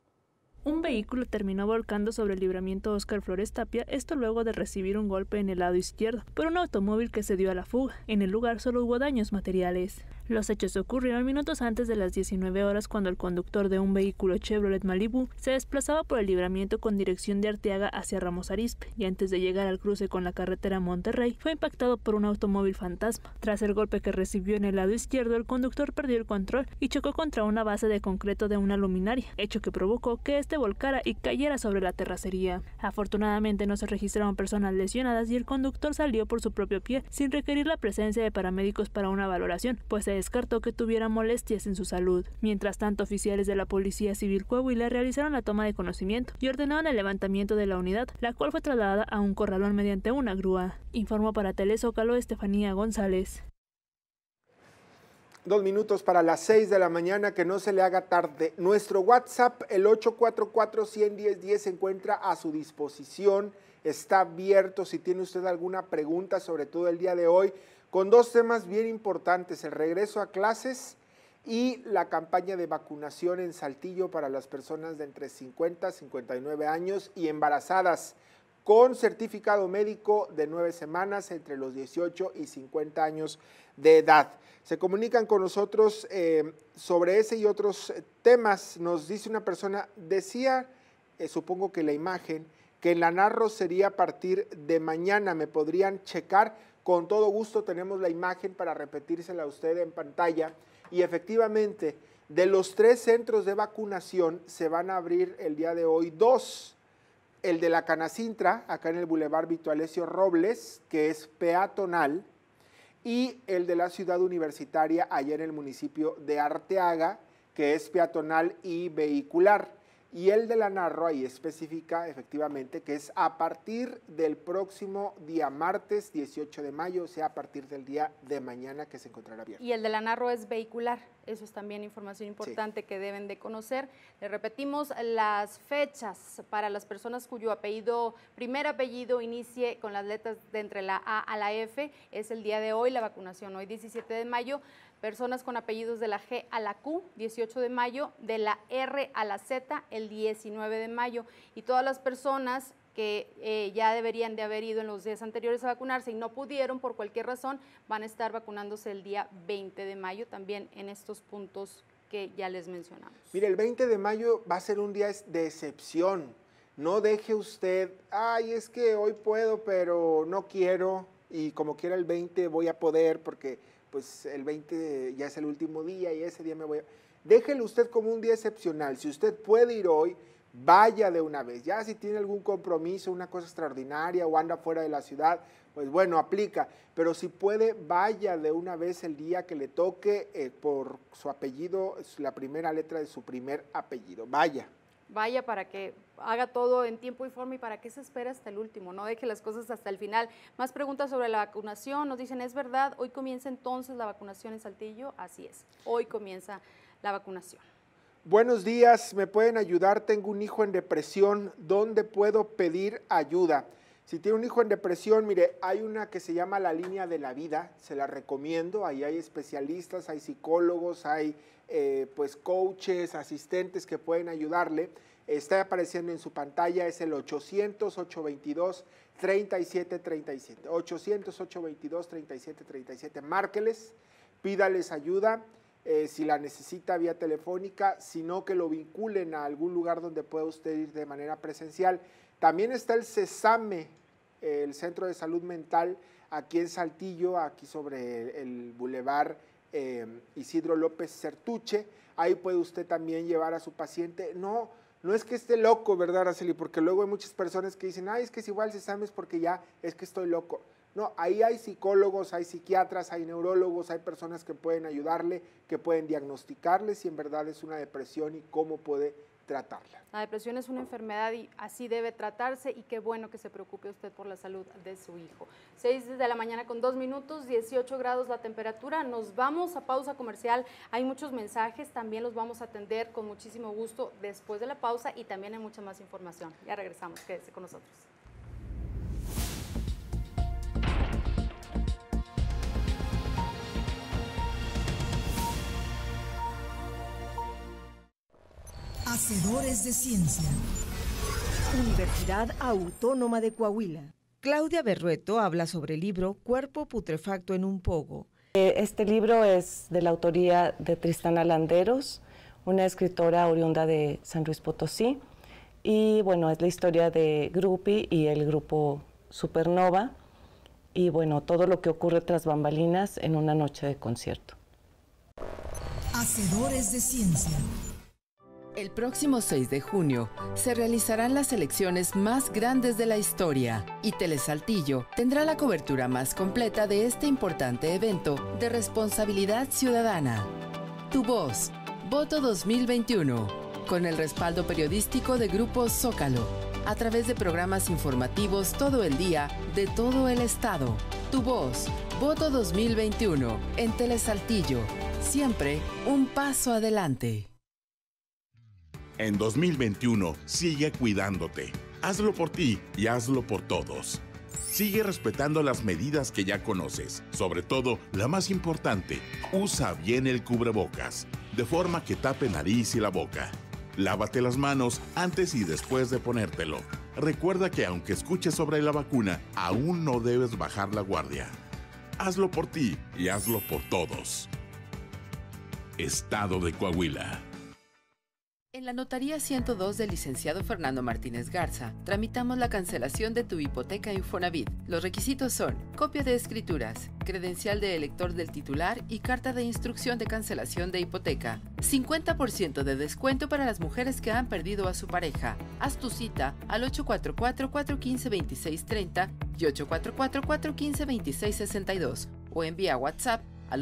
Un vehículo terminó volcando sobre el libramiento Óscar Flores Tapia, esto luego de recibir un golpe en el lado izquierdo por un automóvil que se dio a la fuga. En el lugar solo hubo daños materiales. Los hechos ocurrieron minutos antes de las 19 horas cuando el conductor de un vehículo Chevrolet Malibu se desplazaba por el libramiento con dirección de Arteaga hacia Ramos Arizpe, y antes de llegar al cruce con la carretera Monterrey fue impactado por un automóvil fantasma. Tras el golpe que recibió en el lado izquierdo, el conductor perdió el control y chocó contra una base de concreto de una luminaria, hecho que provocó que este volcara y cayera sobre la terracería. Afortunadamente no se registraron personas lesionadas y el conductor salió por su propio pie sin requerir la presencia de paramédicos para una valoración, pues se descartó que tuviera molestias en su salud. Mientras tanto, oficiales de la Policía Civil Coahuila realizaron la toma de conocimiento y ordenaron el levantamiento de la unidad, la cual fue trasladada a un corralón mediante una grúa. Informó para Telezócalo Estefanía González. 2 minutos para las 6 de la mañana, que no se le haga tarde. Nuestro WhatsApp, el 844-110-10, se encuentra a su disposición, está abierto si tiene usted alguna pregunta, sobre todo el día de hoy, con 2 temas bien importantes: el regreso a clases y la campaña de vacunación en Saltillo para las personas de entre 50 y 59 años y embarazadas. con certificado médico de 9 semanas entre los 18 y 50 años de edad. Se comunican con nosotros sobre ese y otros temas. Nos dice una persona, decía, supongo que la imagen, que en la Narro sería a partir de mañana. ¿Me podrían checar? Con todo gusto tenemos la imagen para repetírsela a usted en pantalla. Y efectivamente, de los 3 centros de vacunación se van a abrir el día de hoy 2. El de la Canacintra, acá en el Boulevard Vito Alessio Robles, que es peatonal, y el de la Ciudad Universitaria, allá en el municipio de Arteaga, que es peatonal y vehicular. Y el de la Narro, ahí especifica efectivamente que es a partir del próximo día martes 18 de mayo, o sea, a partir del día de mañana que se encontrará abierto. Y el de la Narro es vehicular, eso es también información importante que deben de conocer. Le repetimos las fechas para las personas cuyo primer apellido inicie con las letras de entre la A a la F, es el día de hoy, la vacunación hoy 17 de mayo. Personas con apellidos de la G a la Q, 18 de mayo, de la R a la Z, el 19 de mayo. Y todas las personas que ya deberían de haber ido en los días anteriores a vacunarse y no pudieron por cualquier razón, van a estar vacunándose el día 20 de mayo, también en estos puntos que ya les mencionamos. Mire, el 20 de mayo va a ser un día de excepción. No deje usted, ay, es que hoy puedo, pero no quiero, y como quiera el 20 voy a poder porque pues el 20 ya es el último día y ese día me voy a... Déjelo usted como un día excepcional. Si usted puede ir hoy, vaya de una vez. Ya si tiene algún compromiso, una cosa extraordinaria o anda fuera de la ciudad, pues bueno, aplica. Pero si puede, vaya de una vez el día que le toque por su apellido, la primera letra de su primer apellido. Vaya. Vaya para que haga todo en tiempo y forma y para que se espera hasta el último, no deje las cosas hasta el final. Más preguntas sobre la vacunación, nos dicen, ¿es verdad? Hoy comienza entonces la vacunación en Saltillo, así es, hoy comienza la vacunación. Buenos días, ¿me pueden ayudar? Tengo un hijo en depresión, ¿dónde puedo pedir ayuda? Si tiene un hijo en depresión, mire, hay una que se llama La Línea de la Vida, se la recomiendo, ahí hay especialistas, hay psicólogos, hay pues coaches, asistentes que pueden ayudarle. Está apareciendo en su pantalla, es el 800-822-3737, 800-822-3737, márqueles, pídales ayuda, si la necesita vía telefónica, sino que lo vinculen a algún lugar donde pueda usted ir de manera presencial. También está el CESAME, el Centro de Salud Mental, aquí en Saltillo, aquí sobre el Boulevard Isidro López Certuche. Ahí puede usted también llevar a su paciente. No es que esté loco, ¿verdad, Araceli? Porque luego hay muchas personas que dicen, ay, es que si voy al CESAME es porque ya es que estoy loco. No, ahí hay psicólogos, hay psiquiatras, hay neurólogos, hay personas que pueden ayudarle, que pueden diagnosticarle si en verdad es una depresión y cómo puede tratarla. La depresión es una enfermedad y así debe tratarse, y qué bueno que se preocupe usted por la salud de su hijo. 6 de la mañana con 2 minutos, 18 grados la temperatura. Nos vamos a pausa comercial. Hay muchos mensajes, también los vamos a atender con muchísimo gusto después de la pausa y también hay mucha más información. Ya regresamos, quédese con nosotros. Hacedores de ciencia. Universidad Autónoma de Coahuila. Claudia Berrueto habla sobre el libro Cuerpo putrefacto en un pogo. Este libro es de la autoría de Tristana Landeros, una escritora oriunda de San Luis Potosí. Y bueno, es la historia de Grupi y el grupo Supernova. Y bueno, todo lo que ocurre tras bambalinas en una noche de concierto. Hacedores de ciencia. El próximo 6 de junio se realizarán las elecciones más grandes de la historia y Telesaltillo tendrá la cobertura más completa de este importante evento de responsabilidad ciudadana. Tu voz, voto 2021, con el respaldo periodístico de Grupo Zócalo, a través de programas informativos todo el día de todo el estado. Tu voz, voto 2021, en Telesaltillo, siempre un paso adelante. En 2021, sigue cuidándote. Hazlo por ti y hazlo por todos. Sigue respetando las medidas que ya conoces. Sobre todo, la más importante, usa bien el cubrebocas, de forma que tape nariz y la boca. Lávate las manos antes y después de ponértelo. Recuerda que aunque escuches sobre la vacuna, aún no debes bajar la guardia. Hazlo por ti y hazlo por todos. Estado de Coahuila. En la Notaría 102 del licenciado Fernando Martínez Garza, tramitamos la cancelación de tu hipoteca Infonavit. Los requisitos son copia de escrituras, credencial de elector del titular y carta de instrucción de cancelación de hipoteca. 50% de descuento para las mujeres que han perdido a su pareja. Haz tu cita al 844-415-2630 y 844-415-2662 o envía WhatsApp al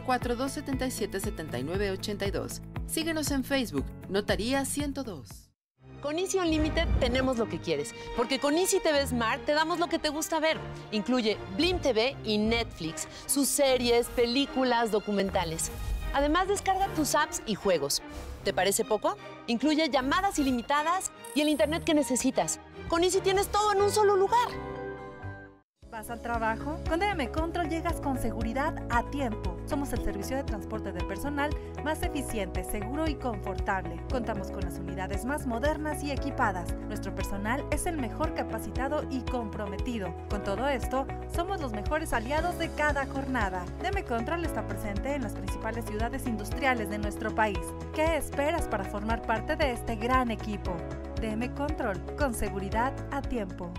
844-277-7982. Síguenos en Facebook, Notaría 102. Con Easy Unlimited tenemos lo que quieres, porque con Easy TV Smart te damos lo que te gusta ver. Incluye Blim TV y Netflix, sus series, películas, documentales. Además, descarga tus apps y juegos. ¿Te parece poco? Incluye llamadas ilimitadas y el internet que necesitas. Con Easy tienes todo en un solo lugar. ¿Vas al trabajo? Con DM Control llegas con seguridad a tiempo. Somos el servicio de transporte de personal más eficiente, seguro y confortable. Contamos con las unidades más modernas y equipadas. Nuestro personal es el mejor capacitado y comprometido. Con todo esto, somos los mejores aliados de cada jornada. DM Control está presente en las principales ciudades industriales de nuestro país. ¿Qué esperas para formar parte de este gran equipo? DM Control, con seguridad a tiempo.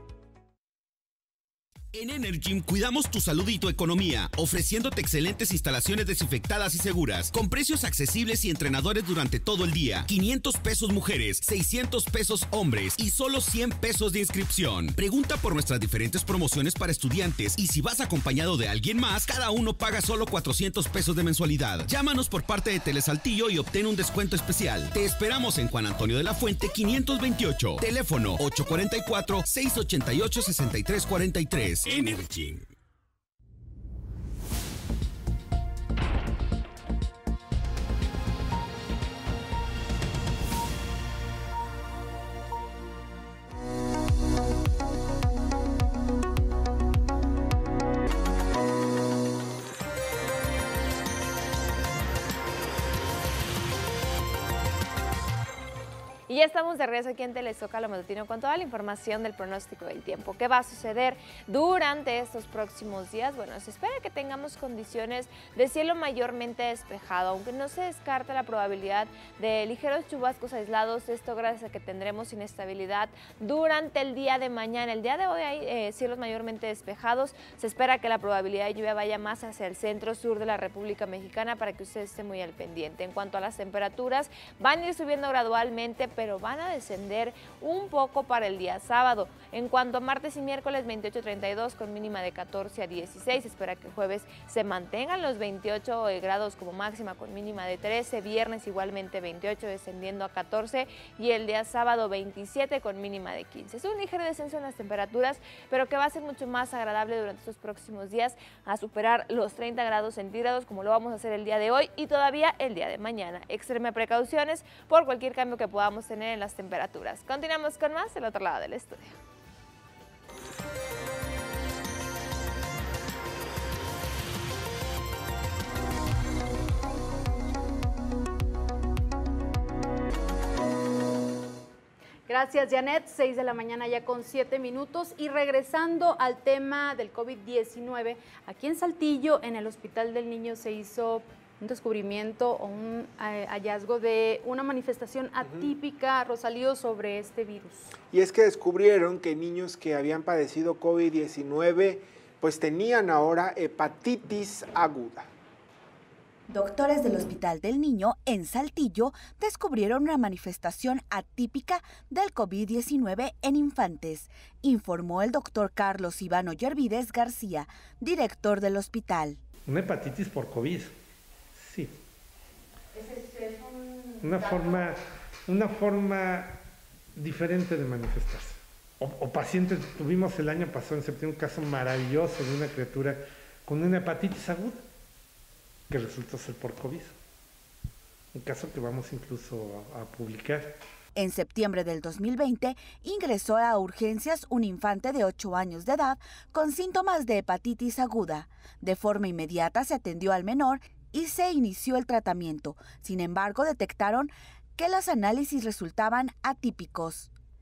En Energim cuidamos tu salud y tu economía, ofreciéndote excelentes instalaciones desinfectadas y seguras, con precios accesibles y entrenadores durante todo el día. 500 pesos mujeres, 600 pesos hombres y solo 100 pesos de inscripción. Pregunta por nuestras diferentes promociones para estudiantes y si vas acompañado de alguien más, cada uno paga solo 400 pesos de mensualidad. Llámanos por parte de Telesaltillo y obtén un descuento especial. Te esperamos en Juan Antonio de la Fuente 528. Teléfono 844-688-6343. Energy. Y ya estamos de regreso aquí en Telezócalo Matutino con toda la información del pronóstico del tiempo. ¿Qué va a suceder durante estos próximos días? Bueno, se espera que tengamos condiciones de cielo mayormente despejado, aunque no se descarta la probabilidad de ligeros chubascos aislados, esto gracias a que tendremos inestabilidad durante el día de mañana. El día de hoy hay cielos mayormente despejados, se espera que la probabilidad de lluvia vaya más hacia el centro-sur de la República Mexicana para que usted esté muy al pendiente. En cuanto a las temperaturas, van a ir subiendo gradualmente, pero van a descender un poco para el día sábado. En cuanto a martes y miércoles, 28-32 con mínima de 14 a 16. Espera que el jueves se mantengan los 28 grados como máxima con mínima de 13. Viernes igualmente 28 descendiendo a 14 y el día sábado 27 con mínima de 15. Es un ligero descenso en las temperaturas, pero que va a ser mucho más agradable durante estos próximos días a superar los 30 grados centígrados como lo vamos a hacer el día de hoy y todavía el día de mañana. Extreme precauciones por cualquier cambio que podamos tener en las temperaturas. Continuamos con más del otro lado del estudio. Gracias, Janet. 6 de la mañana ya con 7 minutos. Y regresando al tema del COVID-19, aquí en Saltillo, en el Hospital del Niño, se hizo un descubrimiento o un hallazgo de una manifestación atípica, Rosalío, sobre este virus. Y es que descubrieron que niños que habían padecido COVID-19 pues tenían ahora hepatitis aguda. Doctores del Hospital del Niño en Saltillo descubrieron una manifestación atípica del COVID-19 en infantes, informó el doctor Carlos Ivano Yervides García, director del hospital. Una hepatitis por COVID. Sí. Una forma diferente de manifestarse. O pacientes, tuvimos el año pasado en septiembre un caso maravilloso de una criatura con una hepatitis aguda que resultó ser por COVID. Un caso que vamos incluso a publicar. En septiembre del 2020 ingresó a urgencias un infante de 8 años de edad con síntomas de hepatitis aguda. De forma inmediata se atendió al menor y se inició el tratamiento. Sin embargo, detectaron que los análisis resultaban atípicos.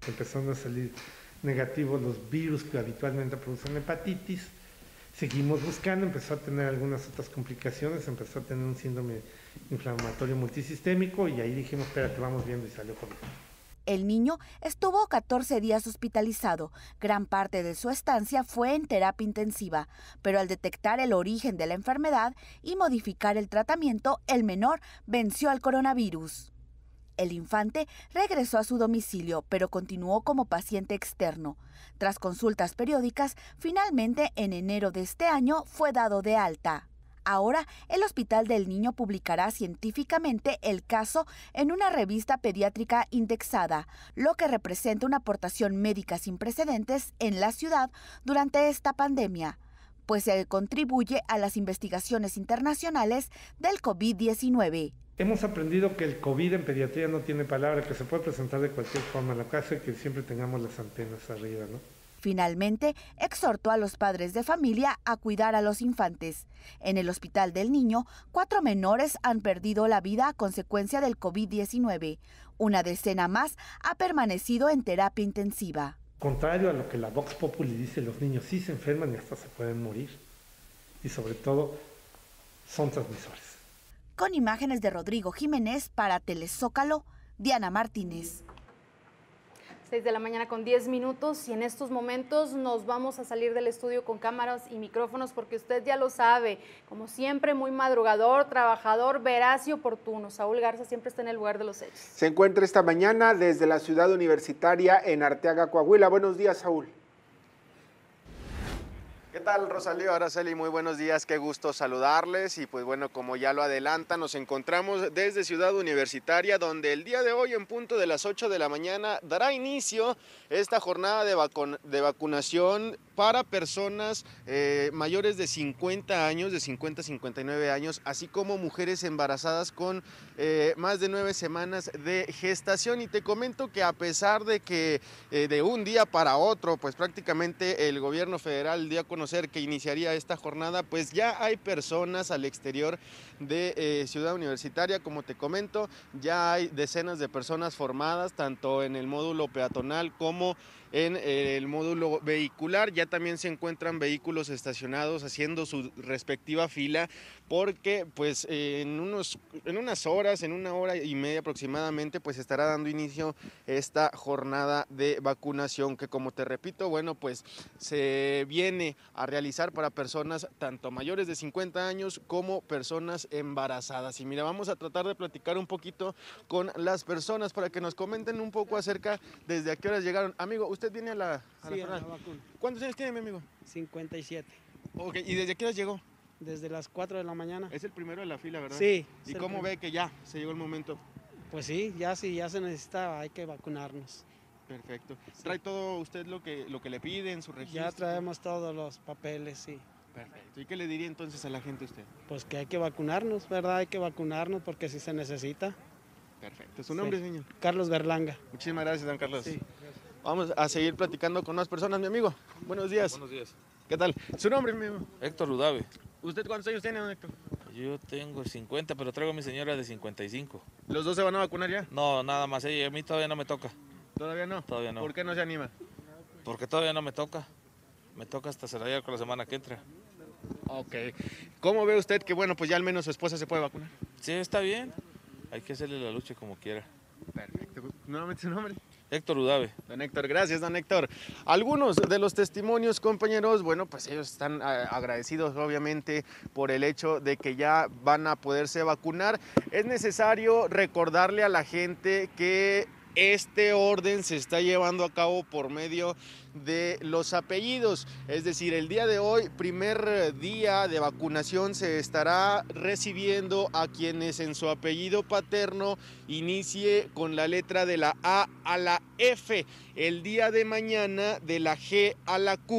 empezaron a salir negativos los virus que habitualmente producen hepatitis. Seguimos buscando, empezó a tener algunas otras complicaciones, empezó a tener un síndrome inflamatorio multisistémico y ahí dijimos, espérate, vamos viendo, y salió COVID. El niño estuvo 14 días hospitalizado. Gran parte de su estancia fue en terapia intensiva, pero al detectar el origen de la enfermedad y modificar el tratamiento, el menor venció al coronavirus. El infante regresó a su domicilio, pero continuó como paciente externo. Tras consultas periódicas, finalmente en enero de este año fue dado de alta. Ahora, el Hospital del Niño publicará científicamente el caso en una revista pediátrica indexada, lo que representa una aportación médica sin precedentes en la ciudad durante esta pandemia, pues se contribuye a las investigaciones internacionales del COVID-19. Hemos aprendido que el COVID en pediatría no tiene palabra, que se puede presentar de cualquier forma. Lo que hace que siempre tengamos las antenas arriba, ¿no? Finalmente, exhortó a los padres de familia a cuidar a los infantes. En el Hospital del Niño, 4 menores han perdido la vida a consecuencia del COVID-19. Una decena más ha permanecido en terapia intensiva. Contrario a lo que la Vox Populi dice, los niños sí se enferman y hasta se pueden morir. Y sobre todo, son transmisores. Con imágenes de Rodrigo Jiménez para Telezócalo, Diana Martínez. 6 de la mañana con 10 minutos y en estos momentos nos vamos a salir del estudio con cámaras y micrófonos porque usted ya lo sabe, como siempre muy madrugador, trabajador, veraz y oportuno. Saúl Garza siempre está en el lugar de los hechos. Se encuentra esta mañana desde la ciudad universitaria en Arteaga, Coahuila. Buenos días, Saúl. ¿Qué tal, Rosalío, Araceli? Muy buenos días, qué gusto saludarles y pues bueno, como ya lo adelanta, nos encontramos desde Ciudad Universitaria, donde el día de hoy en punto de las 8 de la mañana dará inicio esta jornada de vacunación para personas mayores de 50 años, de 50 a 59 años, así como mujeres embarazadas con más de 9 semanas de gestación. Y te comento que a pesar de que de un día para otro, pues prácticamente el gobierno federal dio a conocer que iniciaría esta jornada, pues ya hay personas al exterior de Ciudad Universitaria, como te comento, ya hay decenas de personas formadas, tanto en el módulo peatonal como en el módulo vehicular. Ya también se encuentran vehículos estacionados haciendo su respectiva fila, porque pues en unas horas, en 1 hora y media aproximadamente, pues estará dando inicio esta jornada de vacunación que, como te repito, bueno, pues se viene a realizar para personas tanto mayores de 50 años como personas embarazadas. Y mira, vamos a tratar de platicar un poquito con las personas para que nos comenten un poco acerca desde a qué horas llegaron. Amigo, ¿usted viene a la jornada? Vacuna. ¿Cuántos años tiene, mi amigo? 57. Ok, ¿y desde qué horas llegó? Desde las 4 de la mañana. Es el primero de la fila, ¿verdad? Sí. ¿Y cómo ve que ya se llegó el momento? Pues sí, ya se necesita, hay que vacunarnos. Perfecto. ¿Trae todo usted lo que le piden, su registro? Ya traemos todos los papeles, sí. Perfecto. ¿Y qué le diría entonces a la gente usted? Pues que hay que vacunarnos, ¿verdad? Hay que vacunarnos porque sí se necesita. Perfecto. ¿Su nombre, señor? Carlos Berlanga. Muchísimas gracias, don Carlos. Sí. Vamos a seguir platicando con más personas, mi amigo. Buenos días. Buenos días. ¿Qué tal? ¿Su nombre, mi amigo? Héctor Udave. ¿Usted cuántos años tiene, don Héctor? Yo tengo 50, pero traigo a mi señora de 55. ¿Los dos se van a vacunar ya? No, nada más. A mí todavía no me toca. ¿Todavía no? Todavía no. ¿Por qué no se anima? Porque todavía no me toca. Me toca hasta cerrar con la semana que entra. Ok. ¿Cómo ve usted que, bueno, pues ya al menos su esposa se puede vacunar? Sí, está bien. Hay que hacerle la lucha como quiera. Perfecto. ¿Nuevamente su nombre? Héctor Udave. Don Héctor, gracias, don Héctor. Algunos de los testimonios, compañeros, bueno, pues ellos están agradecidos, obviamente, por el hecho de que ya van a poderse vacunar. Es necesario recordarle a la gente que este orden se está llevando a cabo por medio de los apellidos, es decir, el día de hoy, primer día de vacunación, se estará recibiendo a quienes en su apellido paterno inicie con la letra de la A a la F, el día de mañana de la G a la Q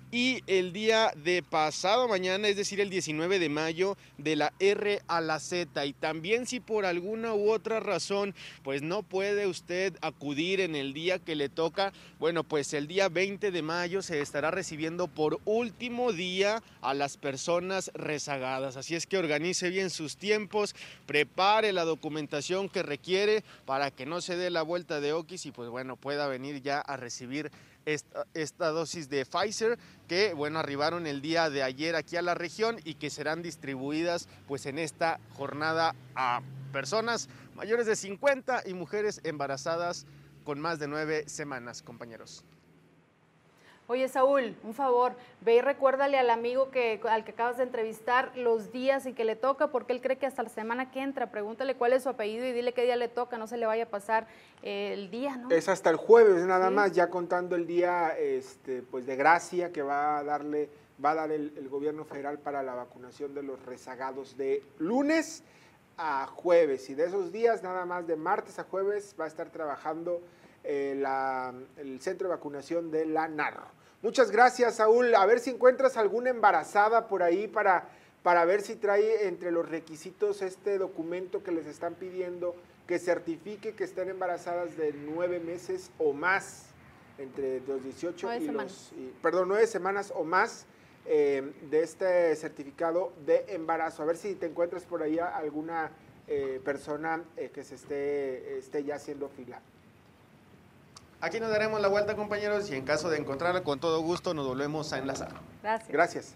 y el día de pasado mañana, es decir, el 19 de mayo, de la R a la Z. Y también si por alguna u otra razón pues no puede usted acudir en el día que le toca, bueno, pues el día 20 de mayo se estará recibiendo por último día a las personas rezagadas. Así es que organice bien sus tiempos, prepare la documentación que requiere para que no se dé la vuelta de oquis y pues bueno, pueda venir ya a recibir esta dosis de Pfizer que bueno, arribaron el día de ayer aquí a la región y que serán distribuidas pues en esta jornada a personas mayores de 50 y mujeres embarazadas con más de 9 semanas, compañeros. Oye, Saúl, un favor, ve y recuérdale al amigo al que acabas de entrevistar los días en que le toca, porque él cree que hasta la semana que entra. Pregúntale cuál es su apellido y dile qué día le toca, no se le vaya a pasar el día, ¿no? Es hasta el jueves nada más, ya contando el día pues de gracia que va a dar el gobierno federal para la vacunación de los rezagados de lunes a jueves. Y de esos días, nada más de martes a jueves, va a estar trabajando el centro de vacunación de La Narro. Muchas gracias, Saúl. A ver si encuentras alguna embarazada por ahí para ver si trae entre los requisitos este documento que les están pidiendo, que certifique que estén embarazadas de 9 meses o más, entre los 18 9 semanas o más de este certificado de embarazo. A ver si te encuentras por ahí alguna persona que se esté ya haciendo fila. Aquí nos daremos la vuelta, compañeros, y en caso de encontrarla, con todo gusto nos volvemos a enlazar. Gracias. Gracias.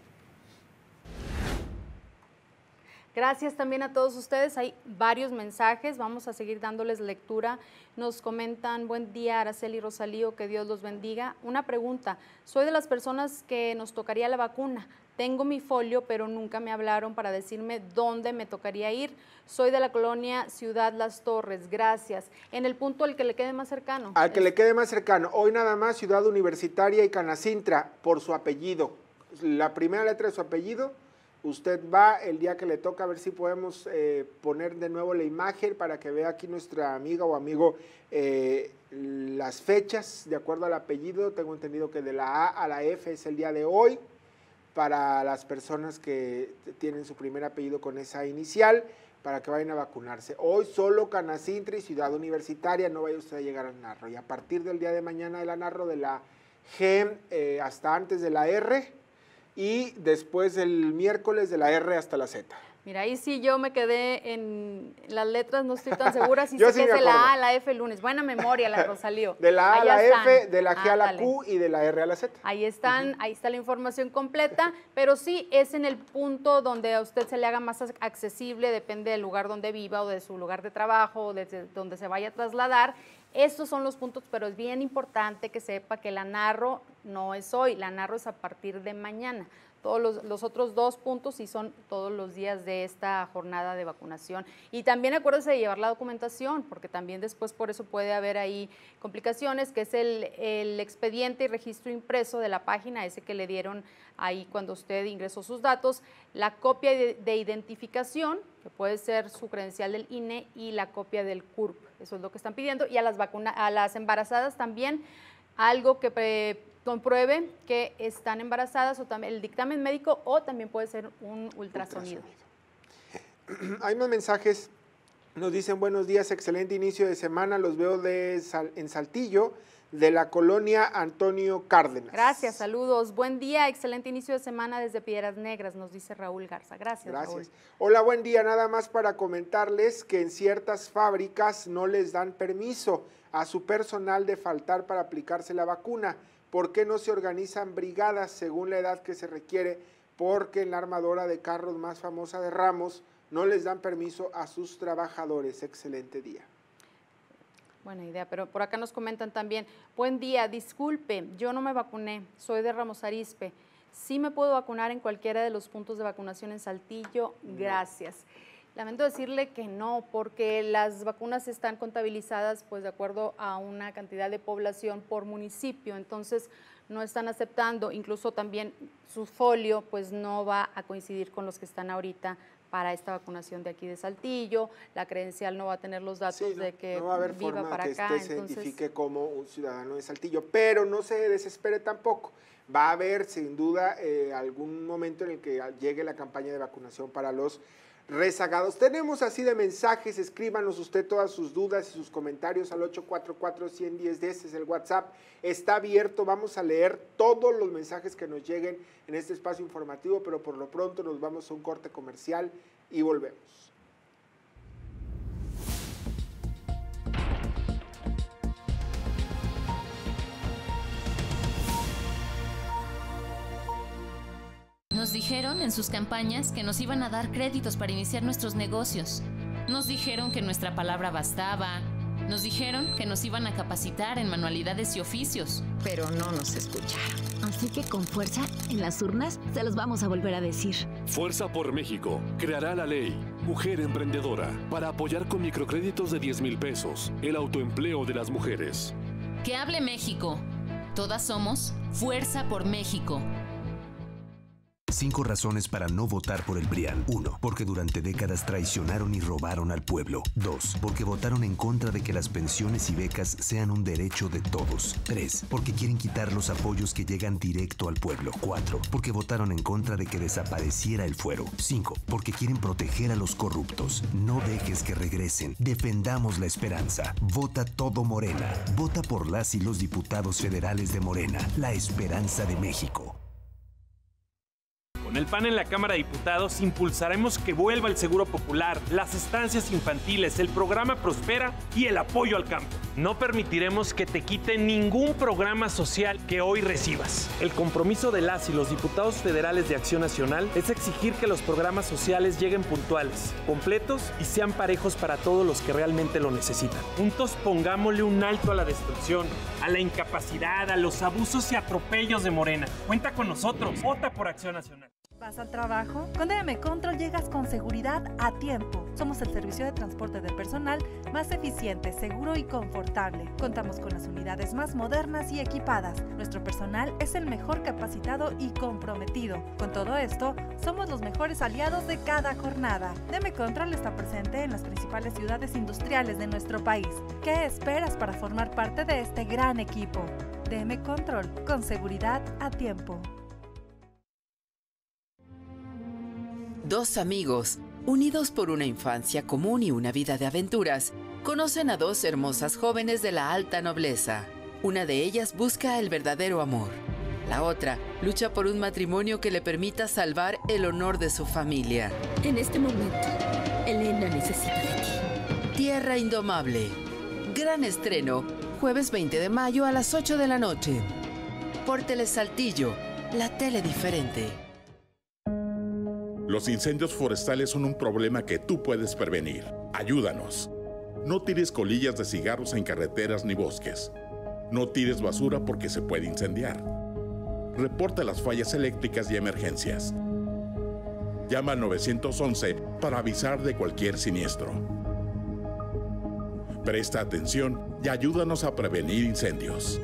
Gracias también a todos ustedes. Hay varios mensajes, vamos a seguir dándoles lectura. Nos comentan, buen día, Araceli y Rosalío, que Dios los bendiga. Una pregunta, soy de las personas que nos tocaría la vacuna. Tengo mi folio, pero nunca me hablaron para decirme dónde me tocaría ir. Soy de la colonia Ciudad Las Torres, gracias. En el punto al que le quede más cercano. Al que le quede más cercano. Hoy nada más Ciudad Universitaria y Canacintra, por su apellido. La primera letra de su apellido, usted va el día que le toca, a ver si podemos poner de nuevo la imagen para que vea aquí nuestra amiga o amigo las fechas de acuerdo al apellido. Tengo entendido que de la A a la F es el día de hoy, para las personas que tienen su primer apellido con esa inicial, para que vayan a vacunarse. Hoy solo Canacintra y Ciudad Universitaria, no vaya usted a llegar al Narro. Y a partir del día de mañana de la Narro, de la G hasta antes de la R, y después el miércoles de la R hasta la Z. Mira, ahí sí yo me quedé en las letras, no estoy tan segura si Yo sé sí que es me de la acuerdo. A a la F el lunes. Buena memoria, la Rosalío. De la A a la Allá F, están. de la G a la Ándale. Q y de la R a la Z. Ahí están, ahí está la información completa, pero sí es en el punto donde a usted se le haga más accesible, depende del lugar donde viva o de su lugar de trabajo o desde donde se vaya a trasladar. Estos son los puntos, pero es bien importante que sepa que la Narro no es hoy, la Narro es a partir de mañana. Todos los otros 2 puntos sí son todos los días de esta jornada de vacunación. Y también acuérdese de llevar la documentación, porque también después por eso puede haber ahí complicaciones, que es el expediente y registro impreso de la página, ese que le dieron ahí cuando usted ingresó sus datos, la copia de identificación, que puede ser su credencial del INE, y la copia del CURP. Eso es lo que están pidiendo. Y a las embarazadas también algo que compruebe que están embarazadas, o también el dictamen médico, o también puede ser un ultrasonido. Hay más mensajes. Nos dicen buenos días, excelente inicio de semana. Los veo en Saltillo, de la colonia Antonio Cárdenas. Gracias, saludos. Buen día, excelente inicio de semana desde Piedras Negras, nos dice Raúl Garza. Gracias, Raúl. Hola, buen día. Nada más para comentarles que en ciertas fábricas no les dan permiso a su personal de faltar para aplicarse la vacuna. ¿Por qué no se organizan brigadas según la edad que se requiere? Porque en la armadora de carros más famosa de Ramos no les dan permiso a sus trabajadores. Excelente día. Buena idea, pero por acá nos comentan también, buen día, disculpe, yo no me vacuné, soy de Ramos Arizpe. Sí me puedo vacunar en cualquiera de los puntos de vacunación en Saltillo, gracias. Lamento decirle que no, porque las vacunas están contabilizadas pues de acuerdo a una cantidad de población por municipio, entonces no están aceptando, incluso también su folio pues no va a coincidir con los que están ahorita para esta vacunación de aquí de Saltillo, la credencial no va a tener los datos de que no va a haber viva forma para que acá. se identifique como un ciudadano de Saltillo, pero no se desespere tampoco. Va a haber sin duda algún momento en el que llegue la campaña de vacunación para los rezagados. Tenemos así de mensajes, escríbanos usted todas sus dudas y sus comentarios al 844-110-10, ese es el WhatsApp, está abierto, vamos a leer todos los mensajes que nos lleguen en este espacio informativo, pero por lo pronto nos vamos a un corte comercial y volvemos. Nos dijeron en sus campañas que nos iban a dar créditos para iniciar nuestros negocios. Nos dijeron que nuestra palabra bastaba. Nos dijeron que nos iban a capacitar en manualidades y oficios. Pero no nos escucharon. Así que con fuerza, en las urnas, se los vamos a volver a decir. Fuerza por México creará la ley Mujer Emprendedora para apoyar con microcréditos de 10,000 pesos el autoempleo de las mujeres. Que hable México. Todas somos Fuerza por México. 5 razones para no votar por el PRIAN. 1. Porque durante décadas traicionaron y robaron al pueblo. 2. Porque votaron en contra de que las pensiones y becas sean un derecho de todos. 3. Porque quieren quitar los apoyos que llegan directo al pueblo. 4. Porque votaron en contra de que desapareciera el fuero. 5. Porque quieren proteger a los corruptos. No dejes que regresen. Defendamos la esperanza. Vota todo Morena. Vota por las y los diputados federales de Morena. La esperanza de México. Con el PAN en la Cámara de Diputados impulsaremos que vuelva el Seguro Popular, las estancias infantiles, el programa Prospera y el apoyo al campo. No permitiremos que te quiten ningún programa social que hoy recibas. El compromiso de las y los diputados federales de Acción Nacional es exigir que los programas sociales lleguen puntuales, completos y sean parejos para todos los que realmente lo necesitan. Juntos pongámosle un alto a la destrucción, a la incapacidad, a los abusos y atropellos de Morena. Cuenta con nosotros. Vota por Acción Nacional. ¿Vas al trabajo? Con DM Control llegas con seguridad a tiempo. Somos el servicio de transporte de personal más eficiente, seguro y confortable. Contamos con las unidades más modernas y equipadas. Nuestro personal es el mejor capacitado y comprometido. Con todo esto, somos los mejores aliados de cada jornada. DM Control está presente en las principales ciudades industriales de nuestro país. ¿Qué esperas para formar parte de este gran equipo? DM Control, con seguridad a tiempo. Dos amigos, unidos por una infancia común y una vida de aventuras, conocen a dos hermosas jóvenes de la alta nobleza. Una de ellas busca el verdadero amor. La otra lucha por un matrimonio que le permita salvar el honor de su familia. En este momento, Elena necesita de ti. Tierra Indomable. Gran estreno, jueves 20 de mayo a las 8 de la noche. Por Telesaltillo, la tele diferente. Los incendios forestales son un problema que tú puedes prevenir. Ayúdanos. No tires colillas de cigarros en carreteras ni bosques. No tires basura porque se puede incendiar. Reporta las fallas eléctricas y emergencias. Llama al 911 para avisar de cualquier siniestro. Presta atención y ayúdanos a prevenir incendios.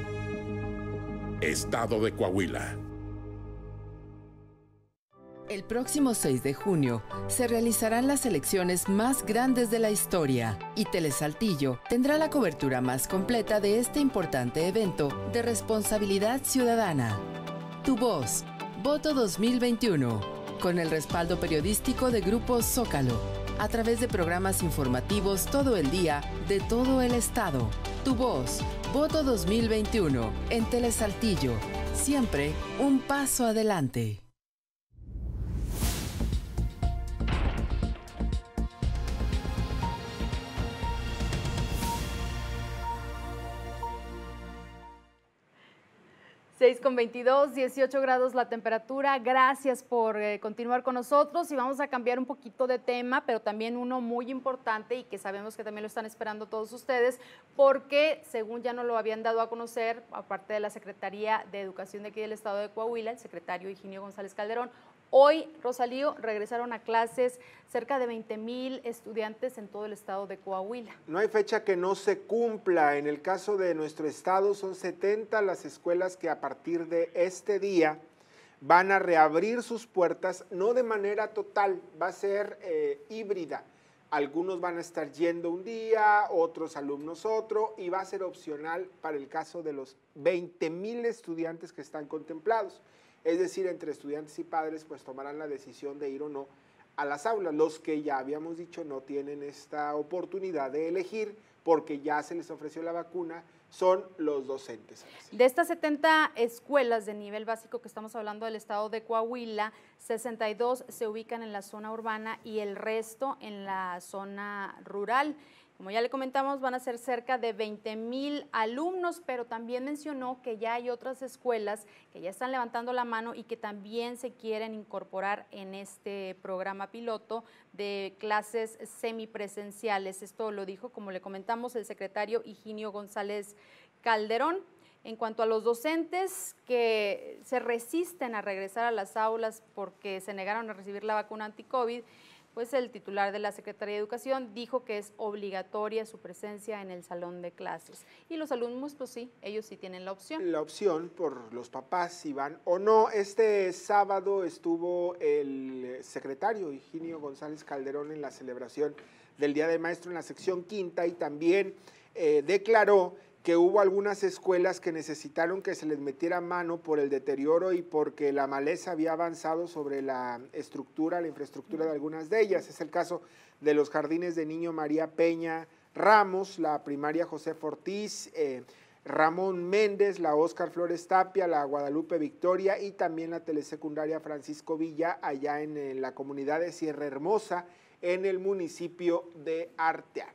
Estado de Coahuila. El próximo 6 de junio se realizarán las elecciones más grandes de la historia y Telesaltillo tendrá la cobertura más completa de este importante evento de responsabilidad ciudadana. Tu voz, Voto 2021, con el respaldo periodístico de Grupo Zócalo, a través de programas informativos todo el día de todo el estado. Tu voz, Voto 2021, en Telesaltillo, siempre un paso adelante. Con 22, 18 grados la temperatura. Gracias por continuar con nosotros y vamos a cambiar un poquito de tema, pero también uno muy importante y que sabemos que también lo están esperando todos ustedes, porque según ya nos lo habían dado a conocer, aparte de la Secretaría de Educación de aquí del estado de Coahuila, el secretario Higinio González Calderón, hoy, Rosalío, regresaron a clases cerca de 20,000 estudiantes en todo el estado de Coahuila. No hay fecha que no se cumpla. En el caso de nuestro estado son 70 las escuelas que a partir de este día van a reabrir sus puertas, no de manera total, va a ser híbrida. Algunos van a estar yendo un día, otros alumnos otro, y va a ser opcional para el caso de los 20,000 estudiantes que están contemplados. Es decir, entre estudiantes y padres pues tomarán la decisión de ir o no a las aulas. Los que ya habíamos dicho no tienen esta oportunidad de elegir porque ya se les ofreció la vacuna son los docentes. De estas 70 escuelas de nivel básico que estamos hablando del estado de Coahuila, 62 se ubican en la zona urbana y el resto en la zona rural. Como ya le comentamos, van a ser cerca de 20,000 alumnos, pero también mencionó que ya hay otras escuelas que ya están levantando la mano y que también se quieren incorporar en este programa piloto de clases semipresenciales. Esto lo dijo, como le comentamos, el secretario Higinio González Calderón. En cuanto a los docentes que se resisten a regresar a las aulas porque se negaron a recibir la vacuna anti-COVID, pues el titular de la Secretaría de Educación dijo que es obligatoria su presencia en el salón de clases. Y los alumnos, pues sí, ellos sí tienen la opción. La opción por los papás si van o no. Este sábado estuvo el secretario Higinio González Calderón en la celebración del Día del Maestro en la sección quinta y también declaró que hubo algunas escuelas que necesitaron que se les metiera mano por el deterioro y porque la maleza había avanzado sobre la infraestructura de algunas de ellas. Es el caso de los jardines de Niño María Peña Ramos, la primaria José Ortiz, Ramón Méndez, la Óscar Flores Tapia, la Guadalupe Victoria y también la telesecundaria Francisco Villa, allá en la comunidad de Sierra Hermosa, en el municipio de Arteaga.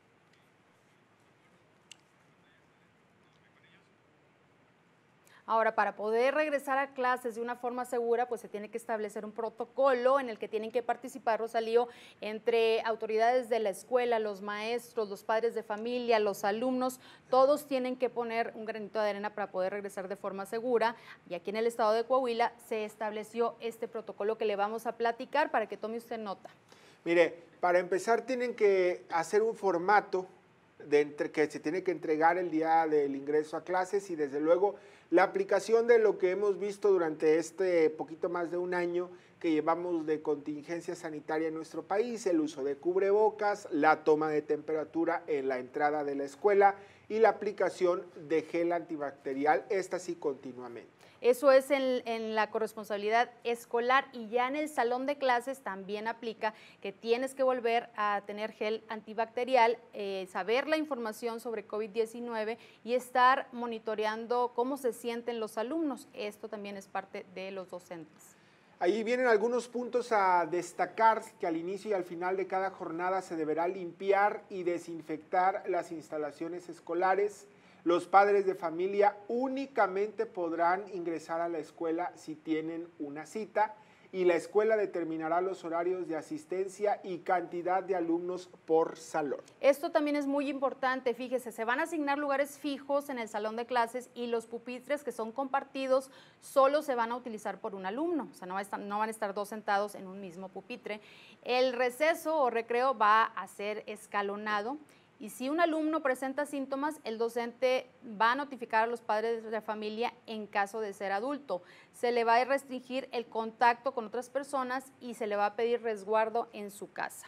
Ahora, para poder regresar a clases de una forma segura, pues se tiene que establecer un protocolo en el que tienen que participar, Rosalío, entre autoridades de la escuela, los maestros, los padres de familia, los alumnos, todos tienen que poner un granito de arena para poder regresar de forma segura. Y aquí en el estado de Coahuila se estableció este protocolo que le vamos a platicar para que tome usted nota. Mire, para empezar tienen que hacer un formato que se tiene que entregar el día del ingreso a clases y desde luego la aplicación de lo que hemos visto durante este poquito más de un año que llevamos de contingencia sanitaria en nuestro país, el uso de cubrebocas, la toma de temperatura en la entrada de la escuela y la aplicación de gel antibacterial, esta sí continuamente. Eso es en la corresponsabilidad escolar y ya en el salón de clases también aplica que tienes que volver a tener gel antibacterial, saber la información sobre COVID-19 y estar monitoreando cómo se sienten los alumnos. Esto también es parte de los docentes. Ahí vienen algunos puntos a destacar, que al inicio y al final de cada jornada se deberá limpiar y desinfectar las instalaciones escolares. Los padres de familia únicamente podrán ingresar a la escuela si tienen una cita y la escuela determinará los horarios de asistencia y cantidad de alumnos por salón. Esto también es muy importante, fíjese, se van a asignar lugares fijos en el salón de clases y los pupitres que son compartidos solo se van a utilizar por un alumno, o sea, no van a estar dos sentados en un mismo pupitre. El receso o recreo va a ser escalonado. Y si un alumno presenta síntomas, el docente va a notificar a los padres de familia en caso de ser adulto. Se le va a restringir el contacto con otras personas y se le va a pedir resguardo en su casa.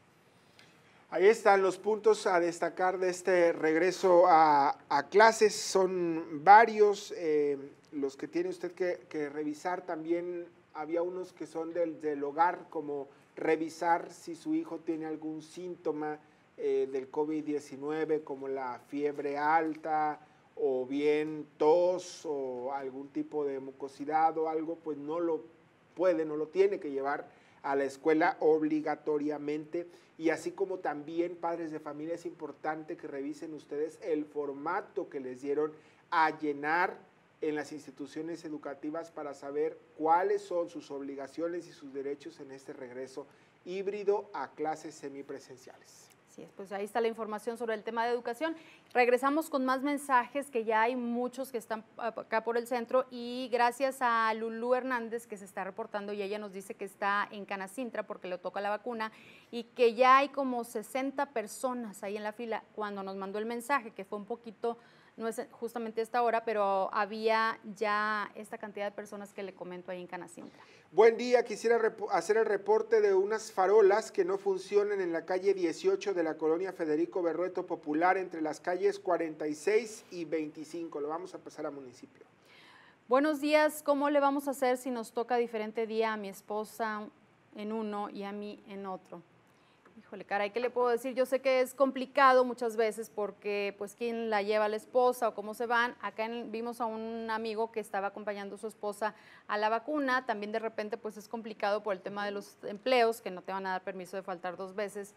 Ahí están los puntos a destacar de este regreso a clases. Son varios los que tiene usted que revisar. También había unos que son del hogar, como revisar si su hijo tiene algún síntoma del COVID-19 como la fiebre alta o bien tos o algún tipo de mucosidad o algo, pues no lo tiene que llevar a la escuela obligatoriamente. Y así como también padres de familia es importante que revisen ustedes el formato que les dieron a llenar en las instituciones educativas para saber cuáles son sus obligaciones y sus derechos en este regreso híbrido a clases semipresenciales. Sí, pues ahí está la información sobre el tema de educación. Regresamos con más mensajes, que ya hay muchos que están acá por el centro, y gracias a Lulú Hernández que se está reportando y ella nos dice que está en Canacintra porque le toca la vacuna y que ya hay como 60 personas ahí en la fila cuando nos mandó el mensaje, que fue un poquito no es justamente esta hora, pero había ya esta cantidad de personas que le comento ahí en Canacintra. Buen día, quisiera hacer el reporte de unas farolas que no funcionan en la calle 18 de la colonia Federico Berrueto Popular, entre las calles 46 y 25. Lo vamos a pasar a municipio. Buenos días, ¿cómo le vamos a hacer si nos toca diferente día a mi esposa en uno y a mí en otro? Híjole, caray, ¿qué le puedo decir? Yo sé que es complicado muchas veces porque, pues, quién la lleva a la esposa o cómo se van. Acá vimos a un amigo que estaba acompañando a su esposa a la vacuna. También de repente, pues, es complicado por el tema de los empleos, que no te van a dar permiso de faltar 2 veces.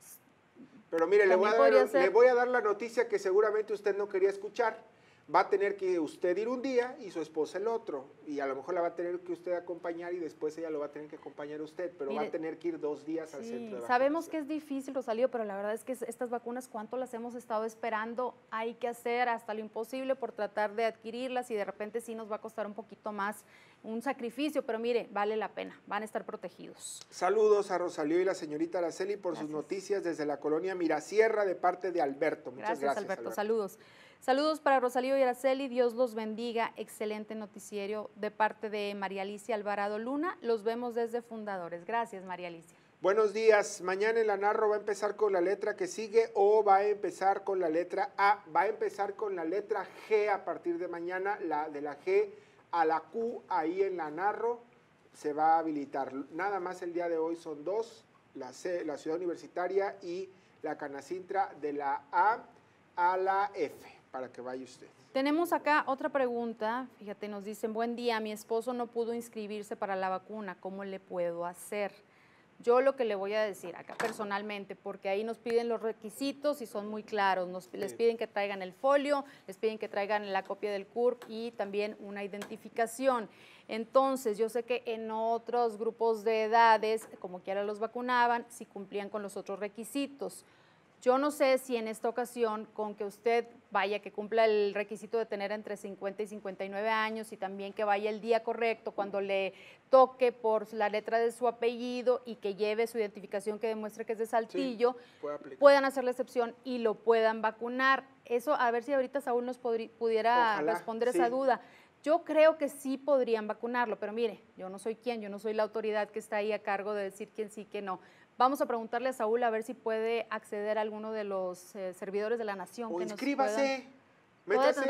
Pero mire, le voy a dar la noticia que seguramente usted no quería escuchar. Va a tener que usted ir un día y su esposa el otro, y a lo mejor la va a tener que usted acompañar y después ella lo va a tener que acompañar a usted, pero mire, va a tener que ir 2 días al centro de vacunación. Sabemos que es difícil, Rosalío, pero la verdad es que estas vacunas, ¿cuánto las hemos estado esperando? Hay que hacer hasta lo imposible por tratar de adquirirlas y de repente sí nos va a costar un poquito más, un sacrificio, pero mire, vale la pena, van a estar protegidos. Saludos a Rosalío y la señorita Araceli por sus noticias desde la colonia Mirasierra de parte de Alberto. Muchas gracias, Alberto. Saludos. Saludos para Rosalío y Araceli, Dios los bendiga, excelente noticiero de parte de María Alicia Alvarado Luna, los vemos desde Fundadores. Gracias, María Alicia. Buenos días, mañana en la Narro va a empezar con la letra que sigue o va a empezar con la letra A, va a empezar con la letra G a partir de mañana, de la G a la Q, ahí en la Narro se va a habilitar. Nada más el día de hoy son 2, la Ciudad Universitaria y la Canacintra, de la A a la F. Para que vaya usted. Tenemos acá otra pregunta, fíjate, nos dicen, buen día, mi esposo no pudo inscribirse para la vacuna, ¿cómo le puedo hacer? Yo lo que le voy a decir acá personalmente, porque ahí nos piden los requisitos y son muy claros, les piden que traigan el folio, les piden que traigan la copia del CURP y también una identificación. Entonces, yo sé que en otros grupos de edades, como quiera los vacunaban, si cumplían con los otros requisitos. Yo no sé si en esta ocasión, con que usted vaya, que cumpla el requisito de tener entre 50 y 59 años y también que vaya el día correcto cuando le toque por la letra de su apellido y que lleve su identificación que demuestre que es de Saltillo, sí, puedan hacer la excepción y lo puedan vacunar. Eso, a ver si ahorita Saúl nos pudiera responder esa duda. Yo creo que sí podrían vacunarlo, pero mire, yo no soy quien, yo no soy la autoridad que está ahí a cargo de decir quién sí, quién no. Vamos a preguntarle a Saúl a ver si puede acceder a alguno de los servidores de la Nación. O inscríbase, métase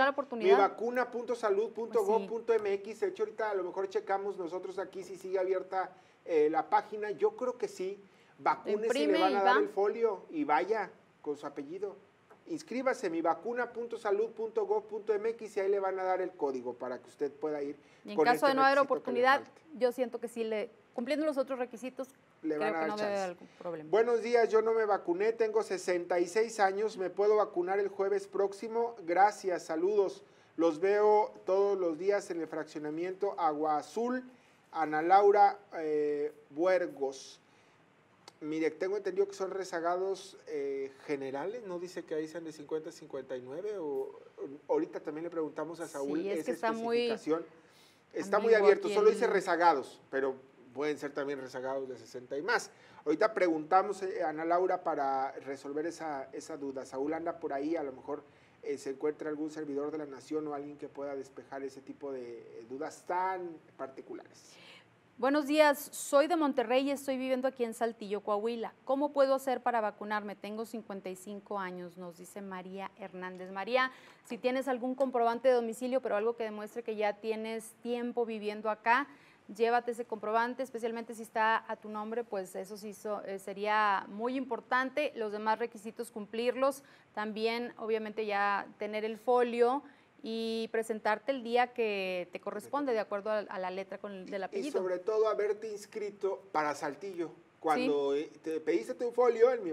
mivacuna.salud.gov.mx. De hecho, ahorita a lo mejor checamos nosotros aquí si sigue abierta la página. Yo creo que sí. Vacúnese y le van a dar el folio y vaya con su apellido. Inscríbase, mivacuna.salud.gov.mx y ahí le van a dar el código para que usted pueda ir. Y en caso de no haber oportunidad, yo siento que sí, cumpliendo los otros requisitos, le van a dar chance. Debe haber algún problema. Buenos días, yo no me vacuné, tengo 66 años, ¿me puedo vacunar el jueves próximo? Gracias, saludos. Los veo todos los días en el fraccionamiento Agua Azul, Ana Laura Buergos. Mire, tengo entendido que son rezagados generales, ¿no dice que ahí sean de 50 a 59? Ahorita también le preguntamos a Saúl esa especificación. Está muy abierto, solo dice rezagados, pero pueden ser también rezagados de 60 y más. Ahorita preguntamos a Ana Laura para resolver esa duda. Saúl anda por ahí, a lo mejor se encuentra algún servidor de la Nación o alguien que pueda despejar ese tipo de dudas tan particulares. Buenos días, soy de Monterrey y estoy viviendo aquí en Saltillo, Coahuila. ¿Cómo puedo hacer para vacunarme? Tengo 55 años, nos dice María Hernández. María, si tienes algún comprobante de domicilio, pero algo que demuestre que ya tienes tiempo viviendo acá, llévate ese comprobante, especialmente si está a tu nombre, pues eso sí sería muy importante. Los demás requisitos cumplirlos, también obviamente ya tener el folio y presentarte el día que te corresponde de acuerdo a la letra del apellido. Y sobre todo haberte inscrito para Saltillo. Cuando te pediste tu folio en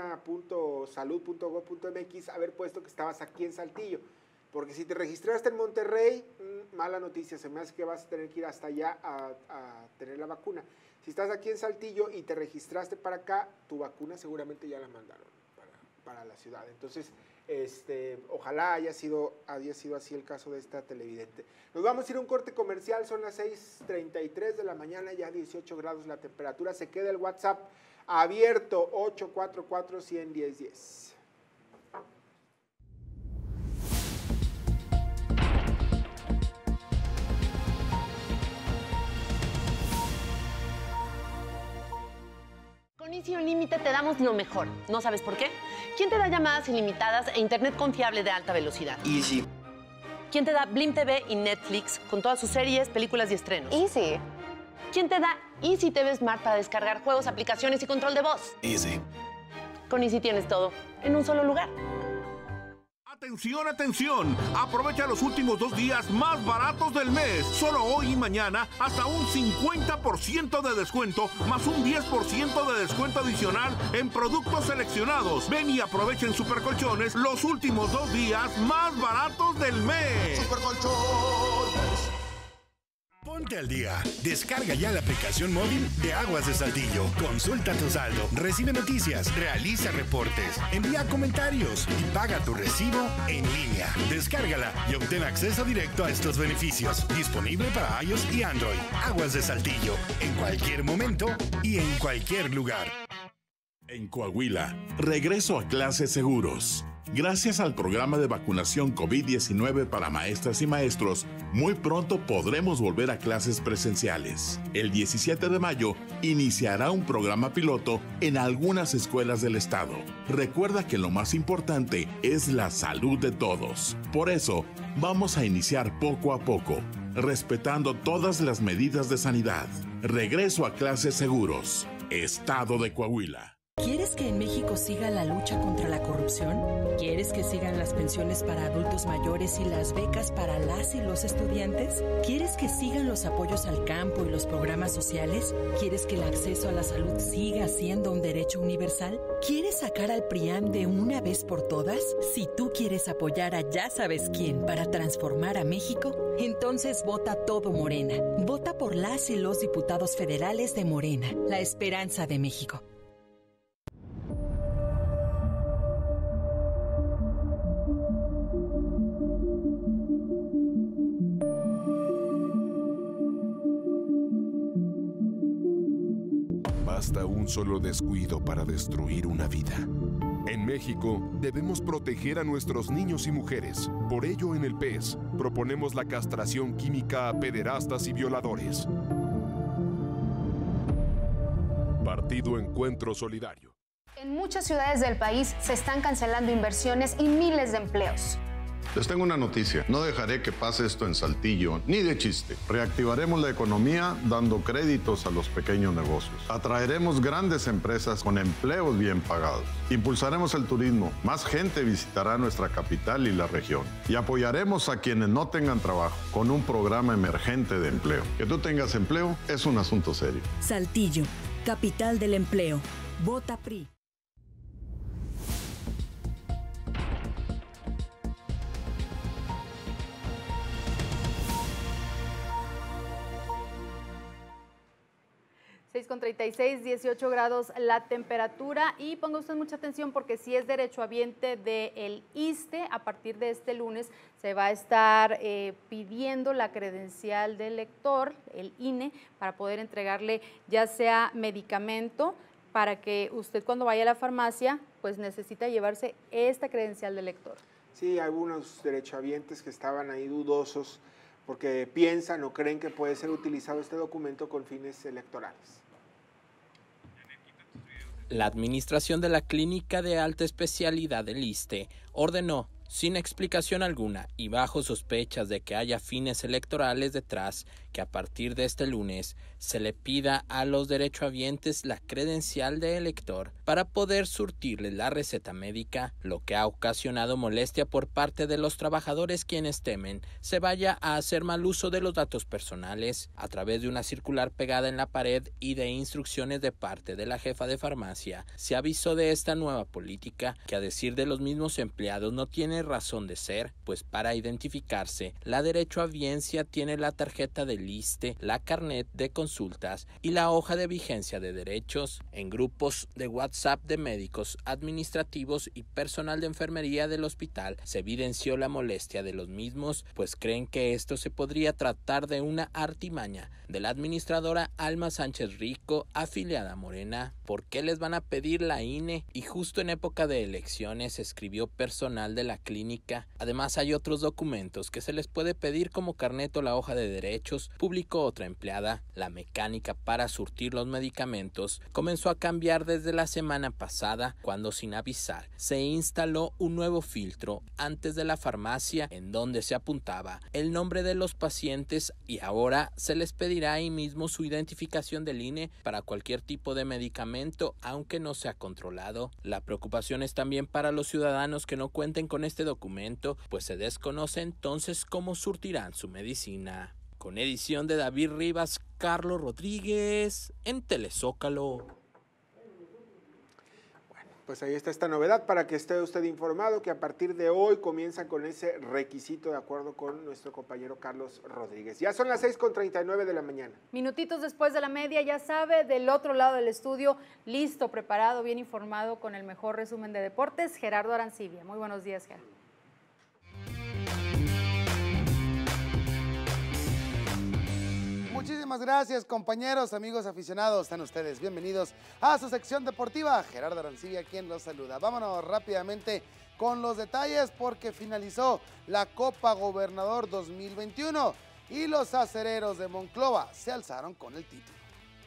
mivacuna.salud.gov.mx, haber puesto que estabas aquí en Saltillo. Porque si te registraste en Monterrey, mala noticia, se me hace que vas a tener que ir hasta allá a tener la vacuna. Si estás aquí en Saltillo y te registraste para acá, tu vacuna seguramente ya la mandaron para la ciudad. Entonces, ojalá haya sido así el caso de esta televidente. Nos vamos a ir a un corte comercial, son las 6:33 de la mañana, ya 18 grados la temperatura. Se queda el WhatsApp abierto, 844-100-1010. Con Easy Límite te damos lo mejor. ¿No sabes por qué? ¿Quién te da llamadas ilimitadas e internet confiable de alta velocidad? Easy. ¿Quién te da Blim TV y Netflix con todas sus series, películas y estrenos? Easy. ¿Quién te da Easy TV Smart para descargar juegos, aplicaciones y control de voz? Easy. Con Easy tienes todo en un solo lugar. ¡Atención, atención! Aprovecha los últimos 2 días más baratos del mes. Solo hoy y mañana hasta un 50% de descuento más un 10% de descuento adicional en productos seleccionados. Ven y aprovecha en Supercolchones los últimos 2 días más baratos del mes. Supercolchones. Ponte al día. Descarga ya la aplicación móvil de Aguas de Saltillo. Consulta tu saldo, recibe noticias, realiza reportes, envía comentarios y paga tu recibo en línea. Descárgala y obtén acceso directo a estos beneficios. Disponible para iOS y Android. Aguas de Saltillo. En cualquier momento y en cualquier lugar. En Coahuila, regreso a clases seguros. Gracias al programa de vacunación COVID-19 para maestras y maestros, muy pronto podremos volver a clases presenciales. El 17 de mayo iniciará un programa piloto en algunas escuelas del estado. Recuerda que lo más importante es la salud de todos. Por eso, vamos a iniciar poco a poco, respetando todas las medidas de sanidad. Regreso a clases seguros. Estado de Coahuila. ¿Quieres que en México siga la lucha contra la corrupción? ¿Quieres que sigan las pensiones para adultos mayores y las becas para las y los estudiantes? ¿Quieres que sigan los apoyos al campo y los programas sociales? ¿Quieres que el acceso a la salud siga siendo un derecho universal? ¿Quieres sacar al PRIAN de una vez por todas? Si tú quieres apoyar a ya sabes quién para transformar a México, entonces vota todo Morena. Vota por las y los diputados federales de Morena, la esperanza de México. Basta un solo descuido para destruir una vida. En México, debemos proteger a nuestros niños y mujeres. Por ello, en el PES, proponemos la castración química a pederastas y violadores. Partido Encuentro Solidario. En muchas ciudades del país se están cancelando inversiones y miles de empleos. Les tengo una noticia. No dejaré que pase esto en Saltillo, ni de chiste. Reactivaremos la economía dando créditos a los pequeños negocios. Atraeremos grandes empresas con empleos bien pagados. Impulsaremos el turismo. Más gente visitará nuestra capital y la región. Y apoyaremos a quienes no tengan trabajo con un programa emergente de empleo. Que tú tengas empleo es un asunto serio. Saltillo, capital del empleo. Vota PRI. Con 36, 18 grados la temperatura y ponga usted mucha atención porque si es derechohabiente del ISSSTE, a partir de este lunes se va a estar pidiendo la credencial del lector, el INE, para poder entregarle ya sea medicamento, para que usted cuando vaya a la farmacia pues necesita llevarse esta credencial del lector. Sí, hay algunos derechohabientes que estaban ahí dudosos porque piensan o creen que puede ser utilizado este documento con fines electorales. La administración de la Clínica de Alta Especialidad del ISSSTE ordenó, sin explicación alguna y bajo sospechas de que haya fines electorales detrás, que a partir de este lunes se le pida a los derechohabientes la credencial de elector para poder surtirles la receta médica, lo que ha ocasionado molestia por parte de los trabajadores quienes temen se vaya a hacer mal uso de los datos personales. A través de una circular pegada en la pared y de instrucciones de parte de la jefa de farmacia, se avisó de esta nueva política que, a decir de los mismos empleados, no tiene razón de ser, pues para identificarse, la derechohabiencia tiene la tarjeta del ISSSTE, la carnet de consultas y la hoja de vigencia de derechos. En grupos de WhatsApp de médicos, administrativos y personal de enfermería del hospital se evidenció la molestia de los mismos, pues creen que esto se podría tratar de una artimaña de la administradora Alma Sánchez Rico, afiliada a Morena. ¿Por qué les van a pedir la INE? Y justo en época de elecciones, escribió personal de la clínica. Además, hay otros documentos que se les puede pedir como carnet o la hoja de derechos, publicó otra empleada. La mecánica para surtir los medicamentos comenzó a cambiar desde la semana pasada, cuando sin avisar se instaló un nuevo filtro antes de la farmacia en donde se apuntaba el nombre de los pacientes, y ahora se les pedirá ahí mismo su identificación del INE para cualquier tipo de medicamento, aunque no sea controlado. La preocupación es también para los ciudadanos que no cuenten con este documento, pues se desconoce entonces cómo surtirán su medicina. Con edición de David Rivas, Carlos Rodríguez, en Telezócalo. Pues ahí está esta novedad para que esté usted informado, que a partir de hoy comienza con ese requisito, de acuerdo con nuestro compañero Carlos Rodríguez. Ya son las 6:39 de la mañana. Minutitos después de la media, ya sabe, del otro lado del estudio, listo, preparado, bien informado, con el mejor resumen de deportes, Gerardo Arancibia. Muy buenos días, Gerardo. Muchísimas gracias, compañeros, amigos aficionados. Están ustedes bienvenidos a su sección deportiva. Gerardo Arancibia, quien los saluda. Vámonos rápidamente con los detalles, porque finalizó la Copa Gobernador 2021 y los acereros de Monclova se alzaron con el título.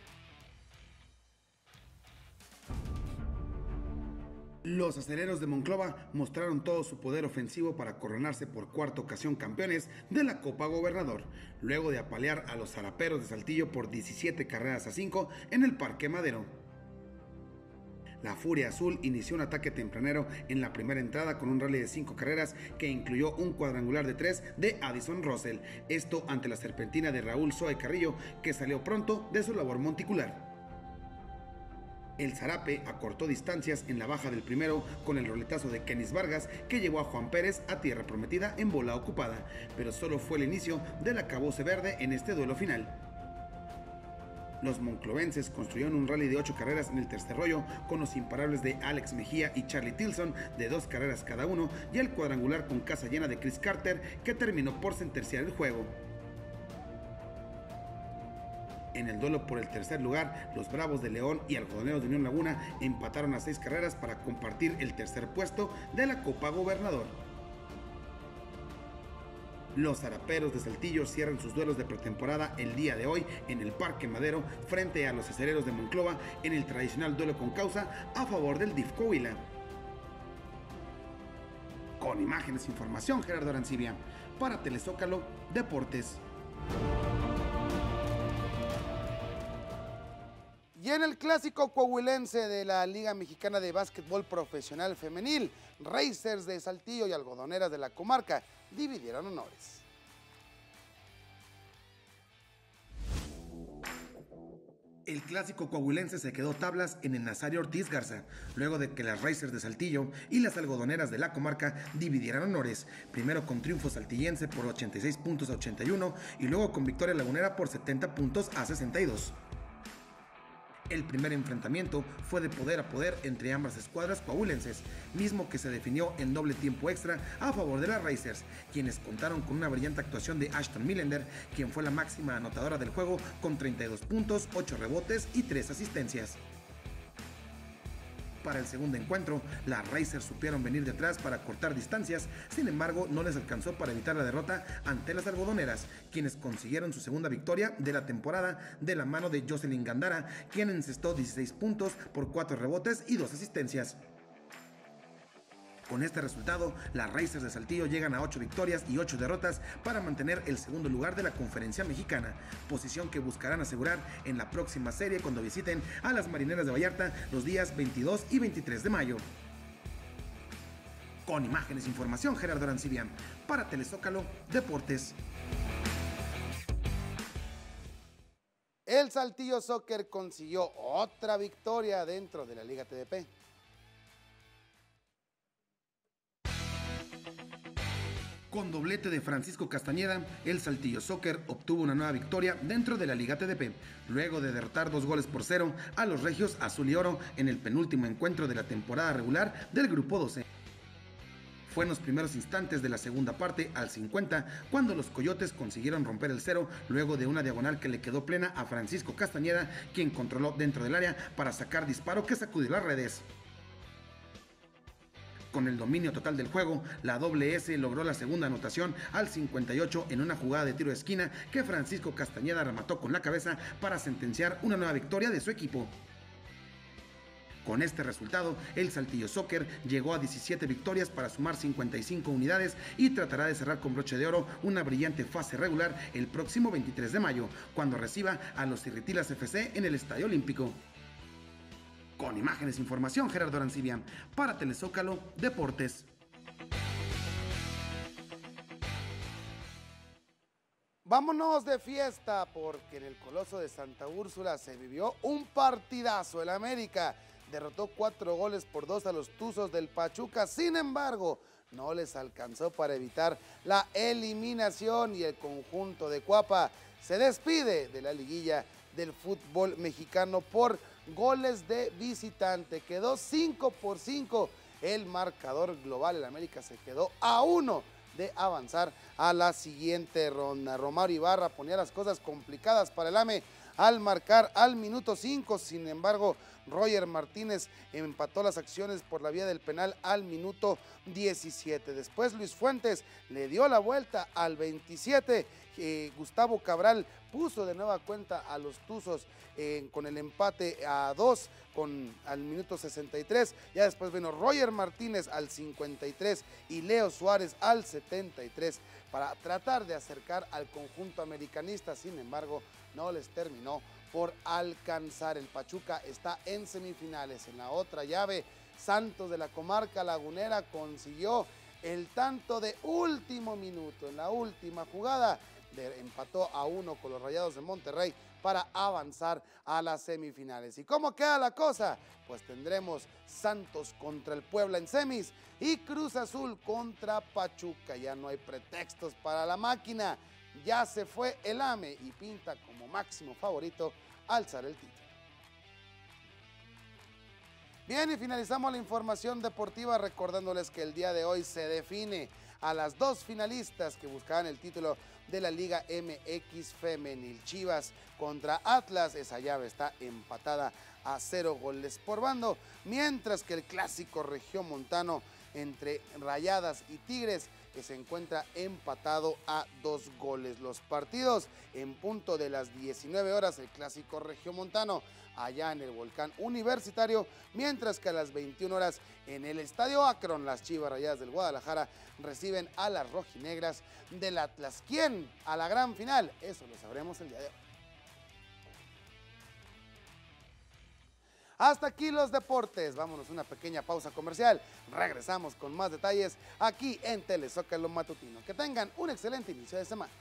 Los acereros de Monclova mostraron todo su poder ofensivo para coronarse por cuarta ocasión campeones de la Copa Gobernador, luego de apalear a los zaraperos de Saltillo por 17-5 en el Parque Madero. La Furia Azul inició un ataque tempranero en la primera entrada con un rally de 5 carreras que incluyó un cuadrangular de 3 de Addison Russell, esto ante la serpentina de Raúl Zoe Carrillo, que salió pronto de su labor monticular. El Zarape acortó distancias en la baja del primero con el roletazo de Kenis Vargas, que llevó a Juan Pérez a tierra prometida en bola ocupada, pero solo fue el inicio del acabose verde en este duelo final. Los monclovenses construyeron un rally de 8 carreras en el tercer rollo, con los imparables de Alex Mejía y Charlie Tilson de 2 carreras cada uno, y el cuadrangular con casa llena de Chris Carter, que terminó por sentenciar el juego. En el duelo por el tercer lugar, los Bravos de León y Algodoneros de Unión Laguna empataron a 6 carreras para compartir el tercer puesto de la Copa Gobernador. Los zaraperos de Saltillo cierran sus duelos de pretemporada el día de hoy en el Parque Madero frente a los acereros de Monclova en el tradicional duelo con causa a favor del DIF Coahuila. Con imágenes e información, Gerardo Arancibia, para Telezócalo Deportes. Y en el clásico coahuilense de la Liga Mexicana de Básquetbol Profesional Femenil, Racers de Saltillo y Algodoneras de la comarca dividieron honores. El clásico coahuilense se quedó tablas en el Nazario Ortiz Garza, luego de que las Racers de Saltillo y las Algodoneras de la comarca dividieran honores, primero con triunfo saltillense por 86 puntos a 81 y luego con victoria lagunera por 70 puntos a 62. El primer enfrentamiento fue de poder a poder entre ambas escuadras coahuilenses, mismo que se definió en doble tiempo extra a favor de las Racers, quienes contaron con una brillante actuación de Ashton Millender, quien fue la máxima anotadora del juego con 32 puntos, 8 rebotes y 3 asistencias. Para el segundo encuentro, las Racers supieron venir detrás para cortar distancias, sin embargo no les alcanzó para evitar la derrota ante las Algodoneras, quienes consiguieron su segunda victoria de la temporada de la mano de Jocelyn Gandara, quien encestó 16 puntos por 4 rebotes y 2 asistencias. Con este resultado, las Racers de Saltillo llegan a 8 victorias y 8 derrotas para mantener el segundo lugar de la Conferencia Mexicana, posición que buscarán asegurar en la próxima serie cuando visiten a las Marineras de Vallarta los días 22 y 23 de mayo. Con imágenes e información, Gerardo Arancibia, para Telezócalo Deportes. El Saltillo Soccer consiguió otra victoria dentro de la Liga TDP. Con doblete de Francisco Castañeda, el Saltillo Soccer obtuvo una nueva victoria dentro de la Liga TDP, luego de derrotar 2-0 a los Regios Azul y Oro en el penúltimo encuentro de la temporada regular del Grupo 12. Fue en los primeros instantes de la segunda parte, al 50, cuando los Coyotes consiguieron romper el cero, luego de una diagonal que le quedó plena a Francisco Castañeda, quien controló dentro del área para sacar disparo que sacudió las redes. Con el dominio total del juego, la S logró la segunda anotación al 58 en una jugada de tiro de esquina que Francisco Castañeda remató con la cabeza para sentenciar una nueva victoria de su equipo. Con este resultado, el Saltillo Soccer llegó a 17 victorias para sumar 55 unidades y tratará de cerrar con broche de oro una brillante fase regular el próximo 23 de mayo, cuando reciba a los Irritilas FC en el Estadio Olímpico. Con imágenes e información, Gerardo Arancibia, para Telezócalo Deportes. Vámonos de fiesta porque en el Coloso de Santa Úrsula se vivió un partidazo. El América derrotó 4-2 a los Tuzos del Pachuca. Sin embargo, no les alcanzó para evitar la eliminación y el conjunto de Cuapa se despide de la liguilla del fútbol mexicano por goles de visitante. Quedó 5-5 el marcador global. El América se quedó a 1 de avanzar a la siguiente ronda. Romario Ibarra ponía las cosas complicadas para el AME al marcar al minuto 5. Sin embargo, Roger Martínez empató las acciones por la vía del penal al minuto 17. Después Luis Fuentes le dio la vuelta al 27. Gustavo Cabral puso de nueva cuenta a los Tuzos con el empate a 2 al minuto 63. Ya después vino Roger Martínez al 53 y Leo Suárez al 73 para tratar de acercar al conjunto americanista. Sin embargo, no les terminó por alcanzar. El Pachuca está en semifinales. En la otra llave, Santos de la comarca lagunera consiguió el tanto de último minuto. En la última jugada empató a 1 con los Rayados de Monterrey para avanzar a las semifinales. ¿Y cómo queda la cosa? Pues tendremos Santos contra el Puebla en semis y Cruz Azul contra Pachuca. Ya no hay pretextos para la máquina. Ya se fue el AME y pinta como máximo favorito alzar el título. Bien, y finalizamos la información deportiva recordándoles que el día de hoy se define a las 2 finalistas que buscaban el título de la Liga MX Femenil. Chivas contra Atlas, esa llave está empatada a 0 goles por bando, mientras que el clásico regiomontano entre Rayadas y Tigres que se encuentra empatado a 2 goles. Los partidos en punto de las 19 horas, el clásico regiomontano allá en el Volcán Universitario, mientras que a las 21 horas en el Estadio Akron, las Chivas Rayadas del Guadalajara reciben a las rojinegras del Atlas. ¿Quién a la gran final? Eso lo sabremos el día de hoy. Hasta aquí los deportes. Vámonos a una pequeña pausa comercial. Regresamos con más detalles aquí en Telezócalo Matutino. Que tengan un excelente inicio de semana.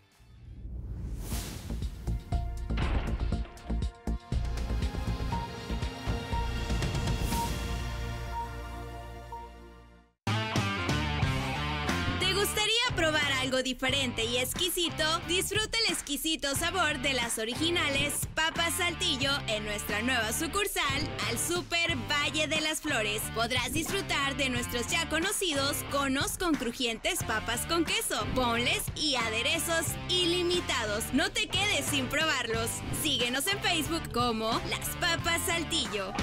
Probar algo diferente y exquisito, disfruta el exquisito sabor de las originales Papas Saltillo en nuestra nueva sucursal al Super Valle de las Flores. Podrás disfrutar de nuestros ya conocidos conos con crujientes papas con queso, boneless y aderezos ilimitados. No te quedes sin probarlos. Síguenos en Facebook como Las Papas Saltillo.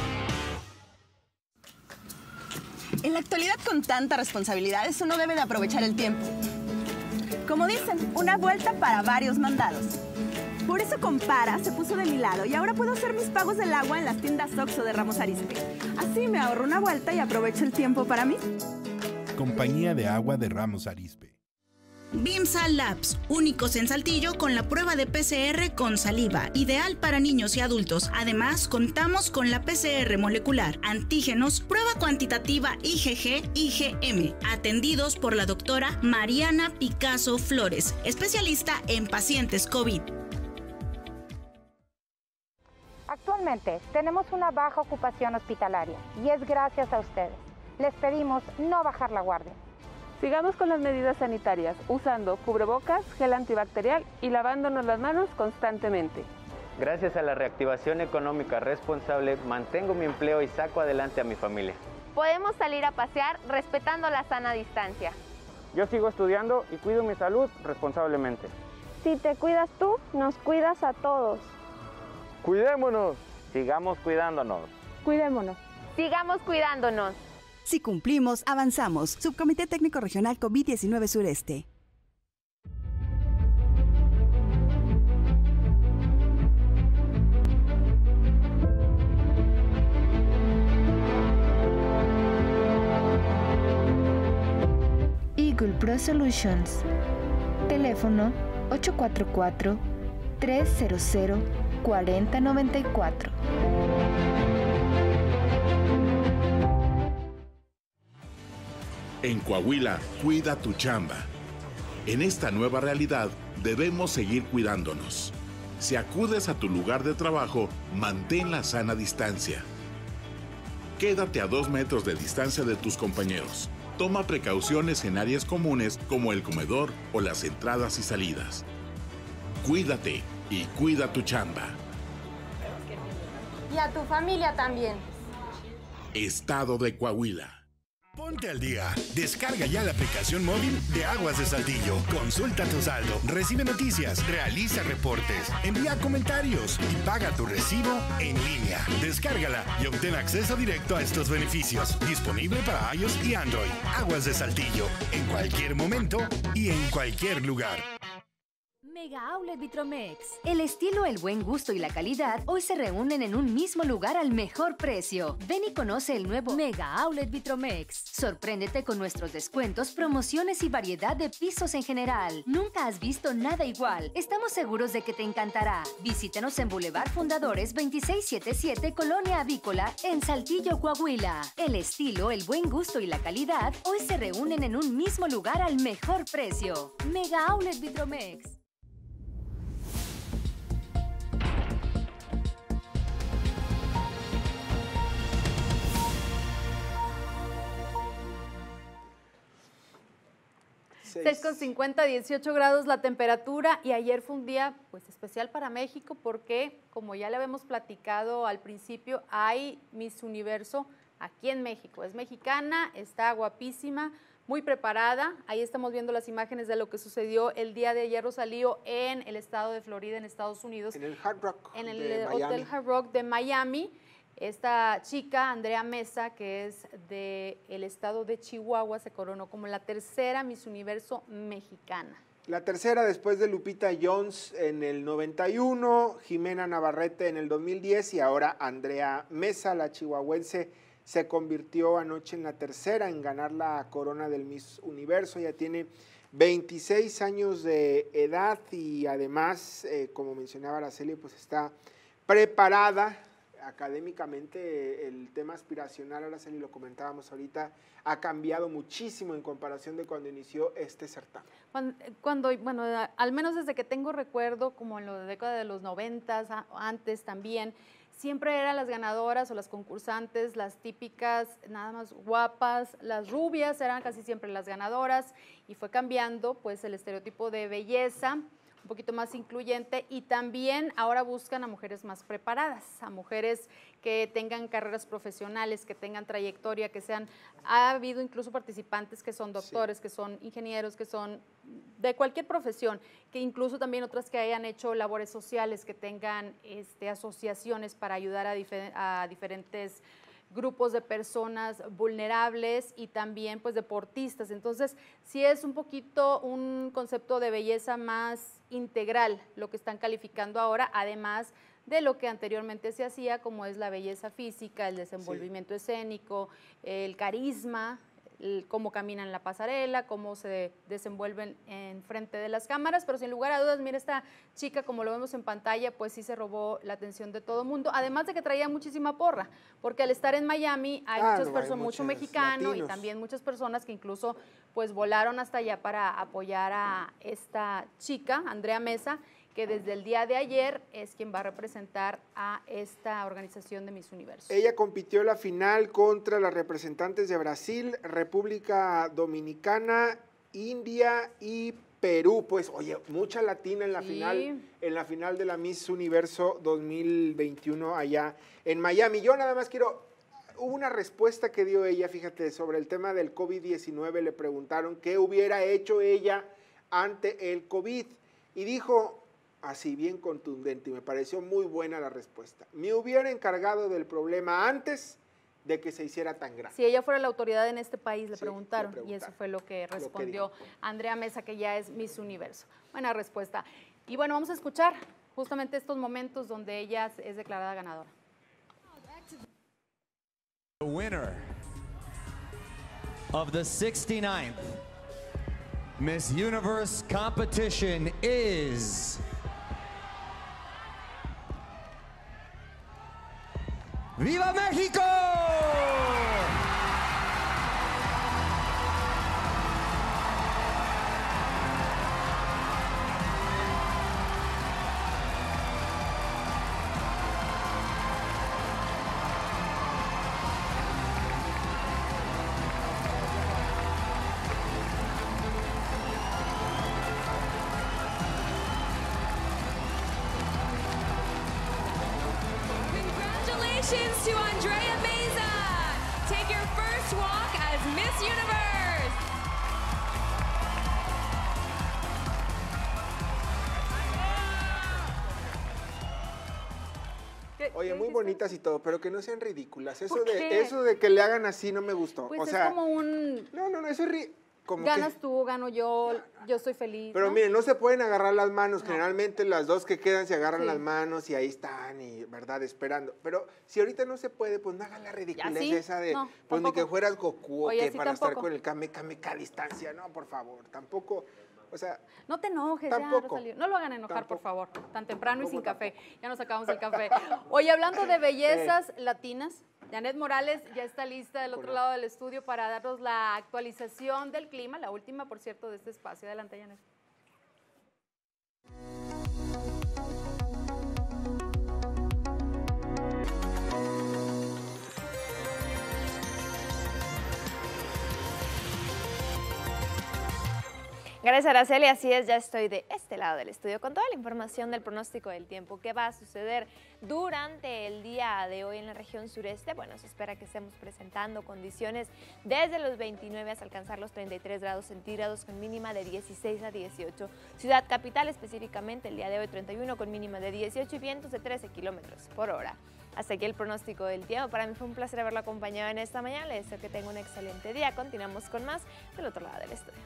En la actualidad, con tanta responsabilidad, uno debe de aprovechar el tiempo. Como dicen, una vuelta para varios mandados. Por eso Compara se puso de mi lado y ahora puedo hacer mis pagos del agua en las tiendas OXXO de Ramos Arizpe. Así me ahorro una vuelta y aprovecho el tiempo para mí. Compañía de Agua de Ramos Arizpe. Bimsa Labs, únicos en Saltillo con la prueba de PCR con saliva, ideal para niños y adultos. Además, contamos con la PCR molecular, antígenos, prueba cuantitativa IgG-IgM, atendidos por la doctora Mariana Picasso Flores, especialista en pacientes COVID. Actualmente tenemos una baja ocupación hospitalaria y es gracias a ustedes. Les pedimos no bajar la guardia. Sigamos con las medidas sanitarias, usando cubrebocas, gel antibacterial y lavándonos las manos constantemente. Gracias a la reactivación económica responsable, mantengo mi empleo y saco adelante a mi familia. Podemos salir a pasear respetando la sana distancia. Yo sigo estudiando y cuido mi salud responsablemente. Si te cuidas tú, nos cuidas a todos. ¡Cuidémonos! Sigamos cuidándonos. Cuidémonos. Sigamos cuidándonos. Si cumplimos, avanzamos. Subcomité Técnico Regional COVID-19 Sureste. Eagle Pro Solutions. Teléfono 844-300-4094. En Coahuila, cuida tu chamba. En esta nueva realidad, debemos seguir cuidándonos. Si acudes a tu lugar de trabajo, mantén la sana distancia. Quédate a 2 metros de distancia de tus compañeros. Toma precauciones en áreas comunes como el comedor o las entradas y salidas. Cuídate y cuida tu chamba. Y a tu familia también. Estado de Coahuila. Ponte al día. Descarga ya la aplicación móvil de Aguas de Saltillo. Consulta tu saldo, recibe noticias, realiza reportes, envía comentarios y paga tu recibo en línea. Descárgala y obtén acceso directo a estos beneficios. Disponible para iOS y Android. Aguas de Saltillo. En cualquier momento y en cualquier lugar. Mega Outlet Vitromex. El estilo, el buen gusto y la calidad hoy se reúnen en un mismo lugar al mejor precio. Ven y conoce el nuevo Mega Outlet Vitromex. Sorpréndete con nuestros descuentos, promociones y variedad de pisos en general. Nunca has visto nada igual. Estamos seguros de que te encantará. Visítanos en Boulevard Fundadores 2677, Colonia Avícola, en Saltillo, Coahuila. El estilo, el buen gusto y la calidad hoy se reúnen en un mismo lugar al mejor precio. Mega Outlet Vitromex. Seis con 50, 18 grados la temperatura, y ayer fue un día pues especial para México porque, como ya le habíamos platicado al principio, hay Miss Universo aquí en México. Es mexicana, está guapísima, muy preparada. Ahí estamos viendo las imágenes de lo que sucedió el día de ayer, Rosalío, en el estado de Florida, en Estados Unidos. En el Hard Rock. En el Hotel Hard Rock de Miami. Esta chica, Andrea Mesa, que es del estado de Chihuahua, se coronó como la tercera Miss Universo mexicana. La tercera después de Lupita Jones en el 91, Jimena Navarrete en el 2010 y ahora Andrea Mesa, la chihuahuense, se convirtió anoche en la tercera en ganar la corona del Miss Universo. Ella tiene 26 años de edad y además, como mencionaba Araceli, pues está preparada. Académicamente el tema aspiracional, ahora se lo comentábamos ahorita, ha cambiado muchísimo en comparación de cuando inició este certamen. Bueno, al menos desde que tengo recuerdo, como en la década de los 90, antes también, siempre eran las ganadoras o las concursantes, las típicas, nada más guapas, las rubias eran casi siempre las ganadoras, y fue cambiando pues el estereotipo de belleza, un poquito más incluyente, y también ahora buscan a mujeres más preparadas, a mujeres que tengan carreras profesionales, que tengan trayectoria, que sean, ha habido incluso participantes que son doctores, sí, que son ingenieros, que son de cualquier profesión, que incluso también otras que hayan hecho labores sociales, que tengan asociaciones para ayudar a diferentes grupos de personas vulnerables y también pues deportistas. Entonces sí es un poquito un concepto de belleza más integral lo que están calificando ahora, además de lo que anteriormente se hacía, como es la belleza física, el desenvolvimiento escénico, el carisma, cómo caminan en la pasarela, cómo se desenvuelven en frente de las cámaras, pero sin lugar a dudas, mira, esta chica, como lo vemos en pantalla, pues sí se robó la atención de todo el mundo, además de que traía muchísima porra, porque al estar en Miami hay muchas personas, mucho mexicano latinos, y también muchas personas que incluso pues volaron hasta allá para apoyar a esta chica, Andrea Mesa, que desde el día de ayer es quien va a representar a esta organización de Miss Universo. Ella compitió la final contra las representantes de Brasil, República Dominicana, India y Perú. Pues, oye, mucha latina en la final de la Miss Universo 2021 allá en Miami. Yo nada más quiero, hubo una respuesta que dio ella, fíjate, sobre el tema del COVID-19. Le preguntaron qué hubiera hecho ella ante el COVID y dijo así bien contundente, y me pareció muy buena la respuesta: me hubiera encargado del problema antes de que se hiciera tan grande. Si ella fuera la autoridad en este país, le Sí, preguntaron, le preguntaron. y eso fue lo que respondió Andrea Mesa, que ya es Miss Universo. Buena respuesta. Y bueno, vamos a escuchar justamente estos momentos donde ella es declarada ganadora. The winner of the 69th Miss Universe competition is ¡Viva México! Congratulations to Andrea Meza. Take your first walk as Miss Universe. Oye, muy bonitas y todo, pero que no sean ridículas. ¿Por qué? Eso de que le hagan así no me gustó. Pues o es sea, como un... No, eso es como ganas que... tú, gano yo estoy feliz. Pero ¿no? miren, no se pueden agarrar las manos. Generalmente las dos que quedan se agarran Sí. las manos y ahí están, y verdad, esperando. Pero si ahorita no se puede, pues no hagan la ridiculez ¿Ya sí? esa de, No, pues ni tampoco. que fueras Goku o Oye, que sí, para estar tampoco. con el Kame a distancia. No, por favor, tampoco, o sea... No te enojes, Tampoco. ya, Rosalío. No lo hagan enojar, por favor. Tan temprano y sin café. Ya nos acabamos el Tampoco. café. Oye, hablando de bellezas latinas, Janet Morales ya está lista del otro lado del estudio para darnos la actualización del clima, la última, por cierto, de este espacio. Adelante, Janet. Gracias, Araceli. Así es, ya estoy de este lado del estudio con toda la información del pronóstico del tiempo. ¿Qué va a suceder durante el día de hoy en la región sureste? Bueno, se espera que estemos presentando condiciones desde los 29 hasta alcanzar los 33 grados centígrados con mínima de 16 a 18. Ciudad capital específicamente el día de hoy 31 con mínima de 18 y vientos de 13 kilómetros por hora. Hasta aquí el pronóstico del tiempo. Para mí fue un placer haberlo acompañado en esta mañana. Les deseo que tenga un excelente día. Continuamos con más del otro lado del estudio.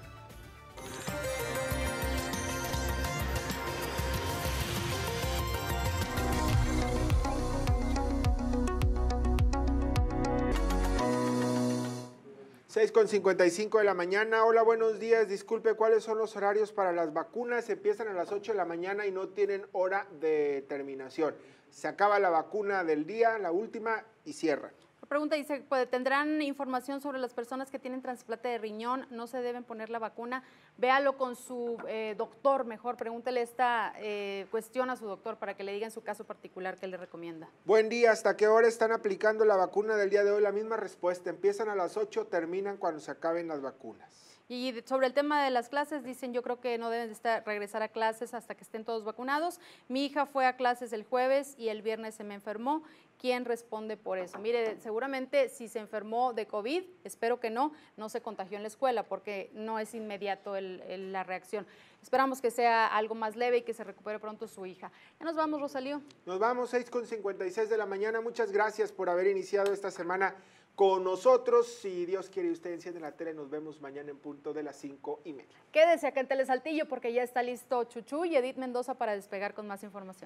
6:55 de la mañana. Hola, buenos días. Disculpe, ¿cuáles son los horarios para las vacunas? Empiezan a las 8 de la mañana y no tienen hora de terminación. Se acaba la vacuna del día, la última, y cierra. La pregunta dice, ¿tendrán información sobre las personas que tienen trasplante de riñón? ¿No se deben poner la vacuna? Véalo con su doctor mejor. Pregúntele esta cuestión a su doctor para que le diga en su caso particular qué le recomienda. Buen día. ¿Hasta qué hora están aplicando la vacuna del día de hoy? La misma respuesta. Empiezan a las 8, terminan cuando se acaben las vacunas. Y sobre el tema de las clases, dicen, yo creo que no deben de regresar a clases hasta que estén todos vacunados. Mi hija fue a clases el jueves y el viernes se me enfermó. ¿Quién responde por eso? Mire, seguramente si se enfermó de COVID, espero que no se contagió en la escuela porque no es inmediato la reacción. Esperamos que sea algo más leve y que se recupere pronto su hija. Ya nos vamos, Rosalío. Nos vamos, 6:56 de la mañana. Muchas gracias por haber iniciado esta semana con nosotros. Si Dios quiere y usted enciende la tele, nos vemos mañana en punto de las 5:30. Quédese acá en Telesaltillo porque ya está listo Chuchu y Edith Mendoza para despegar con más información.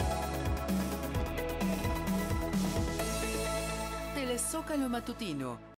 Telezócalo matutino.